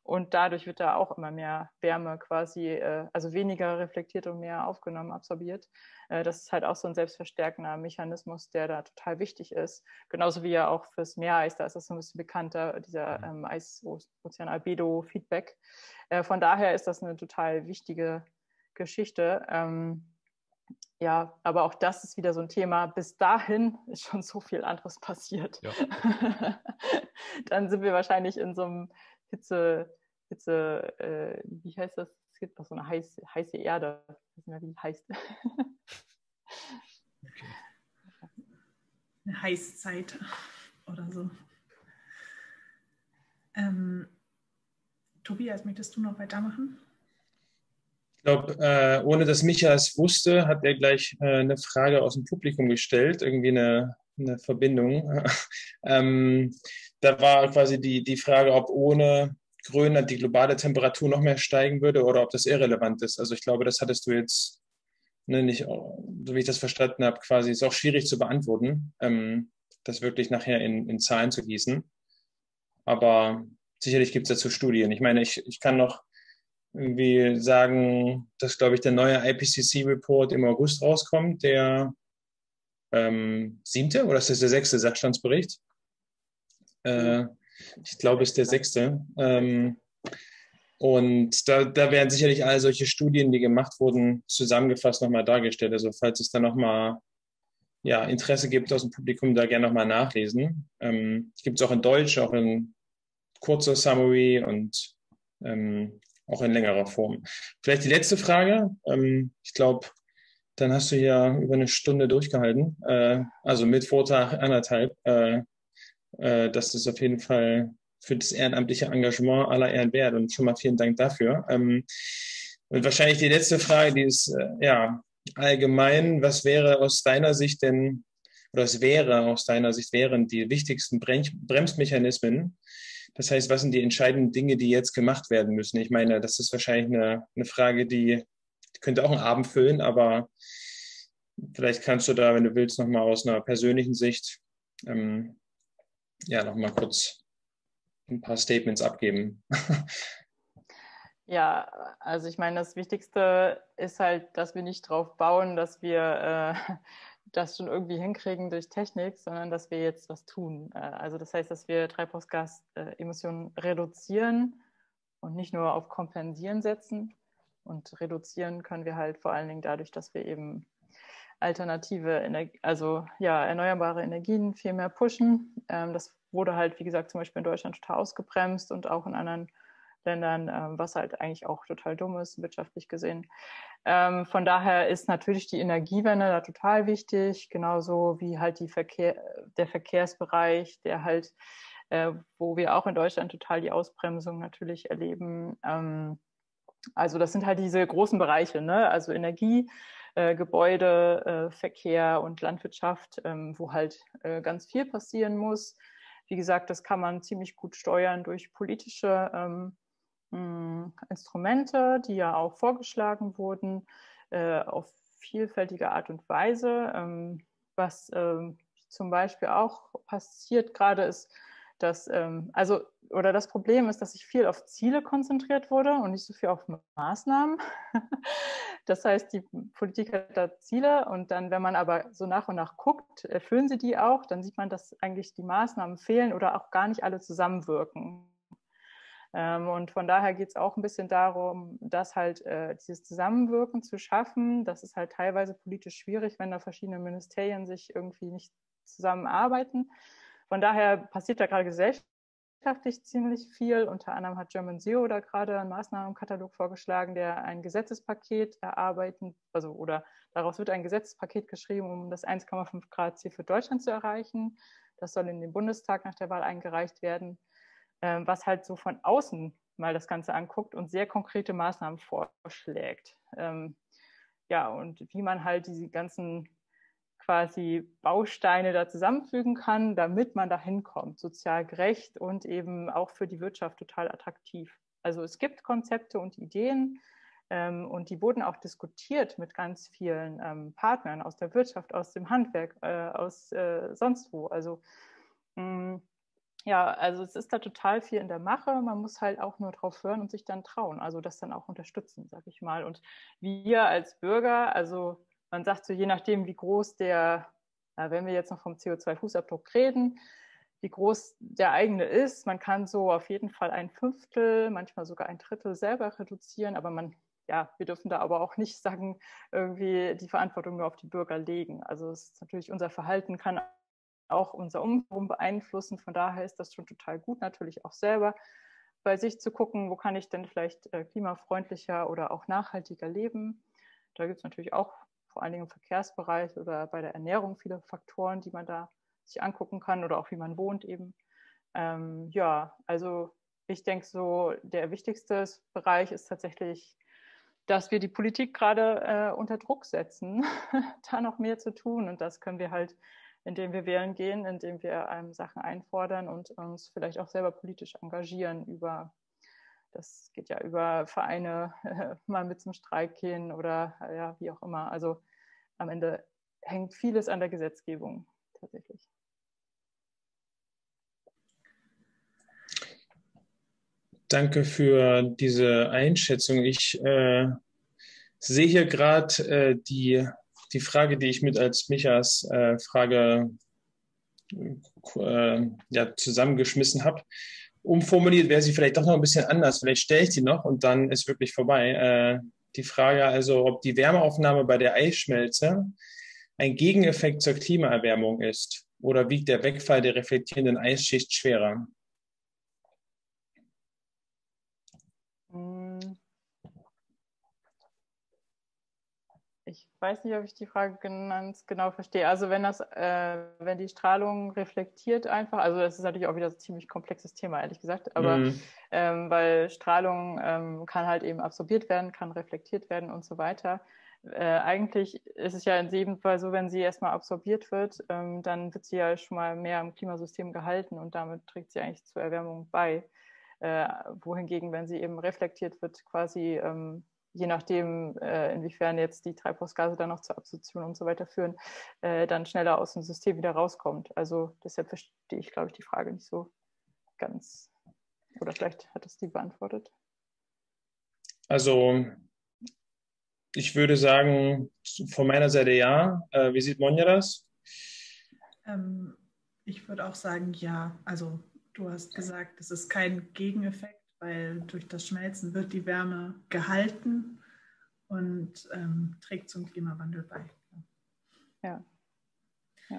Und dadurch wird da auch immer mehr Wärme quasi, äh, also weniger reflektiert und mehr aufgenommen, absorbiert. Äh, das ist halt auch so ein selbstverstärkender Mechanismus, der da total wichtig ist. Genauso wie ja auch fürs Meereis, da ist das so ein bisschen bekannter, dieser ähm, Eis-Ozean-Albedo-Feedback. Äh, von daher ist das eine total wichtige Geschichte. Ähm, ja, aber auch das ist wieder so ein Thema. Bis dahin ist schon so viel anderes passiert. Ja. Dann sind wir wahrscheinlich in so einem Hitze, Hitze, äh, wie heißt das? Es gibt noch so eine heiße, heiße Erde. Ich weiß nicht mehr, wie die heißt. Okay. Eine Heißzeit oder so. Ähm, Tobias, möchtest du noch weitermachen? Ich glaube, äh, ohne dass Micha es wusste, hat er gleich äh, eine Frage aus dem Publikum gestellt, irgendwie eine, eine Verbindung. ähm, da war quasi die, die Frage, ob ohne Grönland die globale Temperatur noch mehr steigen würde oder ob das irrelevant ist. Also ich glaube, das hattest du jetzt ne, nicht, so wie ich das verstanden habe, quasi ist auch schwierig zu beantworten, ähm, das wirklich nachher in, in Zahlen zu gießen. Aber sicherlich gibt es dazu Studien. Ich meine, ich, ich kann noch irgendwie sagen, dass, glaube ich, der neue I P C C-Report im August rauskommt, der ähm, siebte oder ist das der sechste Sachstandsbericht? Äh, ich glaube, es ist der sechste. Ähm, und da, da werden sicherlich all solche Studien, die gemacht wurden, zusammengefasst nochmal dargestellt. Also falls es da nochmal ja, Interesse gibt aus dem Publikum, da gerne nochmal nachlesen. Ähm, gibt es auch in Deutsch, auch in kurzer Summary und ähm, auch in längerer Form. Vielleicht die letzte Frage. Ähm, ich glaube, dann hast du ja über eine Stunde durchgehalten. Äh, also mit Vortrag anderthalb. Äh, äh, das ist auf jeden Fall für das ehrenamtliche Engagement aller Ehren wert. Und schon mal vielen Dank dafür. Ähm, und wahrscheinlich die letzte Frage, die ist äh, ja allgemein. Was wäre aus deiner Sicht denn, oder es wäre aus deiner Sicht, wären die wichtigsten Bremsmechanismen? Das heißt, was sind die entscheidenden Dinge, die jetzt gemacht werden müssen? Ich meine, das ist wahrscheinlich eine, eine Frage, die, die könnte auch einen Abend füllen, aber vielleicht kannst du da, wenn du willst, nochmal aus einer persönlichen Sicht ähm, ja nochmal kurz ein paar Statements abgeben. Ja, also ich meine, das Wichtigste ist halt, dass wir nicht drauf bauen, dass wir äh, das schon irgendwie hinkriegen durch Technik, sondern dass wir jetzt was tun. Also das heißt, dass wir Treibhausgasemissionen reduzieren und nicht nur auf Kompensieren setzen. Und reduzieren können wir halt vor allen Dingen dadurch, dass wir eben alternative Energie, also ja, erneuerbare Energien viel mehr pushen. Das wurde halt, wie gesagt, zum Beispiel in Deutschland total ausgebremst und auch in anderen Ländern, was halt eigentlich auch total dumm ist, wirtschaftlich gesehen. Ähm, von daher ist natürlich die Energiewende da total wichtig, genauso wie halt die Verkehr, der Verkehrsbereich, der halt, äh, wo wir auch in Deutschland total die Ausbremsung natürlich erleben. Ähm, also das sind halt diese großen Bereiche, ne? Also Energie, äh, Gebäude, äh, Verkehr und Landwirtschaft, ähm, wo halt äh, ganz viel passieren muss. Wie gesagt, das kann man ziemlich gut steuern durch politische ähm, Instrumente, die ja auch vorgeschlagen wurden, äh, auf vielfältige Art und Weise. Ähm, was ähm, zum Beispiel auch passiert gerade ist, dass, ähm, also, oder das Problem ist, dass sich viel auf Ziele konzentriert wurde und nicht so viel auf Maßnahmen. Das heißt, die Politik hat da Ziele und dann, wenn man aber so nach und nach guckt, erfüllen sie die auch, dann sieht man, dass eigentlich die Maßnahmen fehlen oder auch gar nicht alle zusammenwirken. Und von daher geht es auch ein bisschen darum, dass halt äh, dieses Zusammenwirken zu schaffen. Das ist halt teilweise politisch schwierig, wenn da verschiedene Ministerien sich irgendwie nicht zusammenarbeiten. Von daher passiert da gerade gesellschaftlich ziemlich viel. Unter anderem hat German Zero da gerade einen Maßnahmenkatalog vorgeschlagen, der ein Gesetzespaket erarbeiten, also oder daraus wird ein Gesetzespaket geschrieben, um das eins Komma fünf Grad Ziel für Deutschland zu erreichen. Das soll in den Bundestag nach der Wahl eingereicht werden, was halt so von außen mal das Ganze anguckt und sehr konkrete Maßnahmen vorschlägt. Ähm, ja, und wie man halt diese ganzen quasi Bausteine da zusammenfügen kann, damit man da hinkommt, sozial gerecht und eben auch für die Wirtschaft total attraktiv. Also es gibt Konzepte und Ideen ähm, und die wurden auch diskutiert mit ganz vielen ähm, Partnern aus der Wirtschaft, aus dem Handwerk, äh, aus äh, sonst wo. Also mh, ja, also es ist da total viel in der Mache. Man muss halt auch nur drauf hören und sich dann trauen, also das dann auch unterstützen, sag ich mal. Und wir als Bürger, also man sagt so, je nachdem, wie groß der, na, wenn wir jetzt noch vom C O zwei Fußabdruck reden, wie groß der eigene ist, man kann so auf jeden Fall ein Fünftel, manchmal sogar ein Drittel selber reduzieren, aber man, ja, wir dürfen da aber auch nicht sagen, irgendwie die Verantwortung nur auf die Bürger legen. Also es ist natürlich, unser Verhalten kann auch unser Umfeld beeinflussen. Von daher ist das schon total gut, natürlich auch selber bei sich zu gucken, wo kann ich denn vielleicht äh, klimafreundlicher oder auch nachhaltiger leben. Da gibt es natürlich auch vor allen Dingen im Verkehrsbereich oder bei der Ernährung viele Faktoren, die man da sich angucken kann oder auch wie man wohnt eben. Ähm, ja, also ich denke so, der wichtigste Bereich ist tatsächlich, dass wir die Politik gerade äh, unter Druck setzen, da noch mehr zu tun. Und das können wir halt, indem wir wählen gehen, indem wir ähm, Sachen einfordern und uns vielleicht auch selber politisch engagieren über, das geht ja über Vereine, äh, mal mit zum Streik gehen oder äh, ja, wie auch immer. Also am Ende hängt vieles an der Gesetzgebung tatsächlich. Danke für diese Einschätzung. Ich äh, sehe hier gerade äh, die, die Frage, die ich mit als Michas äh, Frage äh, ja, zusammengeschmissen habe. Umformuliert wäre sie vielleicht doch noch ein bisschen anders. Vielleicht stelle ich die noch und dann ist wirklich vorbei. Äh, die Frage also, ob die Wärmeaufnahme bei der Eisschmelze ein Gegeneffekt zur Klimaerwärmung ist oder wiegt der Wegfall der reflektierenden Eisschicht schwerer? Ich weiß nicht, ob ich die Frage ganz genau verstehe. Also wenn das, äh, wenn die Strahlung reflektiert einfach, also das ist natürlich auch wieder ein ziemlich komplexes Thema, ehrlich gesagt, aber mm. ähm, weil Strahlung ähm, kann halt eben absorbiert werden, kann reflektiert werden und so weiter. Äh, eigentlich ist es ja in jedem Fall so, wenn sie erstmal absorbiert wird, ähm, dann wird sie ja schon mal mehr im Klimasystem gehalten und damit trägt sie eigentlich zur Erwärmung bei. Äh, wohingegen, wenn sie eben reflektiert wird, quasi ähm, je nachdem, äh, inwiefern jetzt die Treibhausgase dann noch zur Absorption und so weiter führen, äh, dann schneller aus dem System wieder rauskommt. Also deshalb verstehe ich, glaube ich, die Frage nicht so ganz. Oder vielleicht hat es die beantwortet. Also ich würde sagen, von meiner Seite ja. Äh, wie sieht Monja das? Ähm, ich würde auch sagen, ja. Also du hast gesagt, es ist kein Gegeneffekt, weil durch das Schmelzen wird die Wärme gehalten und ähm, trägt zum Klimawandel bei. Ja. Ja.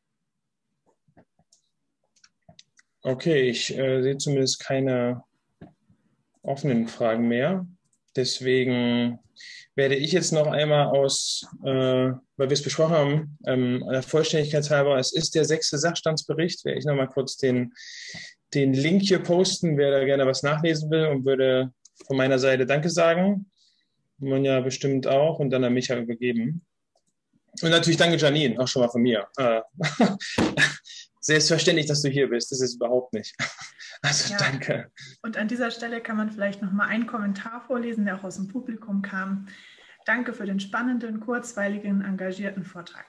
Okay, ich äh, sehe zumindest keine offenen Fragen mehr. Deswegen werde ich jetzt noch einmal aus, äh, weil wir es besprochen haben, ähm, der Vollständigkeit halber, es ist der sechste Sachstandsbericht, werde ich noch mal kurz den, den Link hier posten, wer da gerne was nachlesen will und würde von meiner Seite Danke sagen. Monja bestimmt auch und dann an Micha übergeben. Und natürlich danke Janine, auch schon mal von mir. Äh, selbstverständlich, dass du hier bist, das ist überhaupt nicht. Also ja. Danke. Und an dieser Stelle kann man vielleicht noch mal einen Kommentar vorlesen, der auch aus dem Publikum kam. Danke für den spannenden, kurzweiligen, engagierten Vortrag.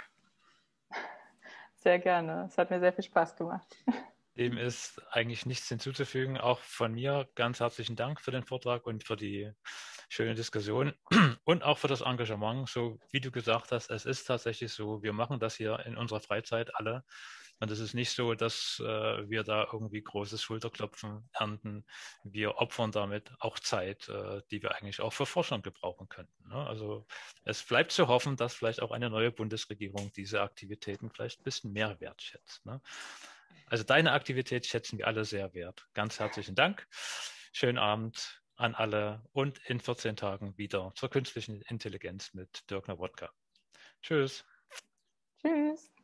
Sehr gerne. Es hat mir sehr viel Spaß gemacht. Dem ist eigentlich nichts hinzuzufügen. Auch von mir ganz herzlichen Dank für den Vortrag und für die schöne Diskussion und auch für das Engagement. So wie du gesagt hast, es ist tatsächlich so, wir machen das hier in unserer Freizeit alle. Und es ist nicht so, dass äh, wir da irgendwie großes Schulterklopfen ernten. Wir opfern damit auch Zeit, äh, die wir eigentlich auch für Forschung gebrauchen könnten. Ne? Also es bleibt zu hoffen, dass vielleicht auch eine neue Bundesregierung diese Aktivitäten vielleicht ein bisschen mehr wertschätzt. Ne? Also deine Aktivität schätzen wir alle sehr wert. Ganz herzlichen Dank. Schönen Abend an alle und in vierzehn Tagen wieder zur künstlichen Intelligenz mit Dirk Nowotka. Tschüss. Tschüss.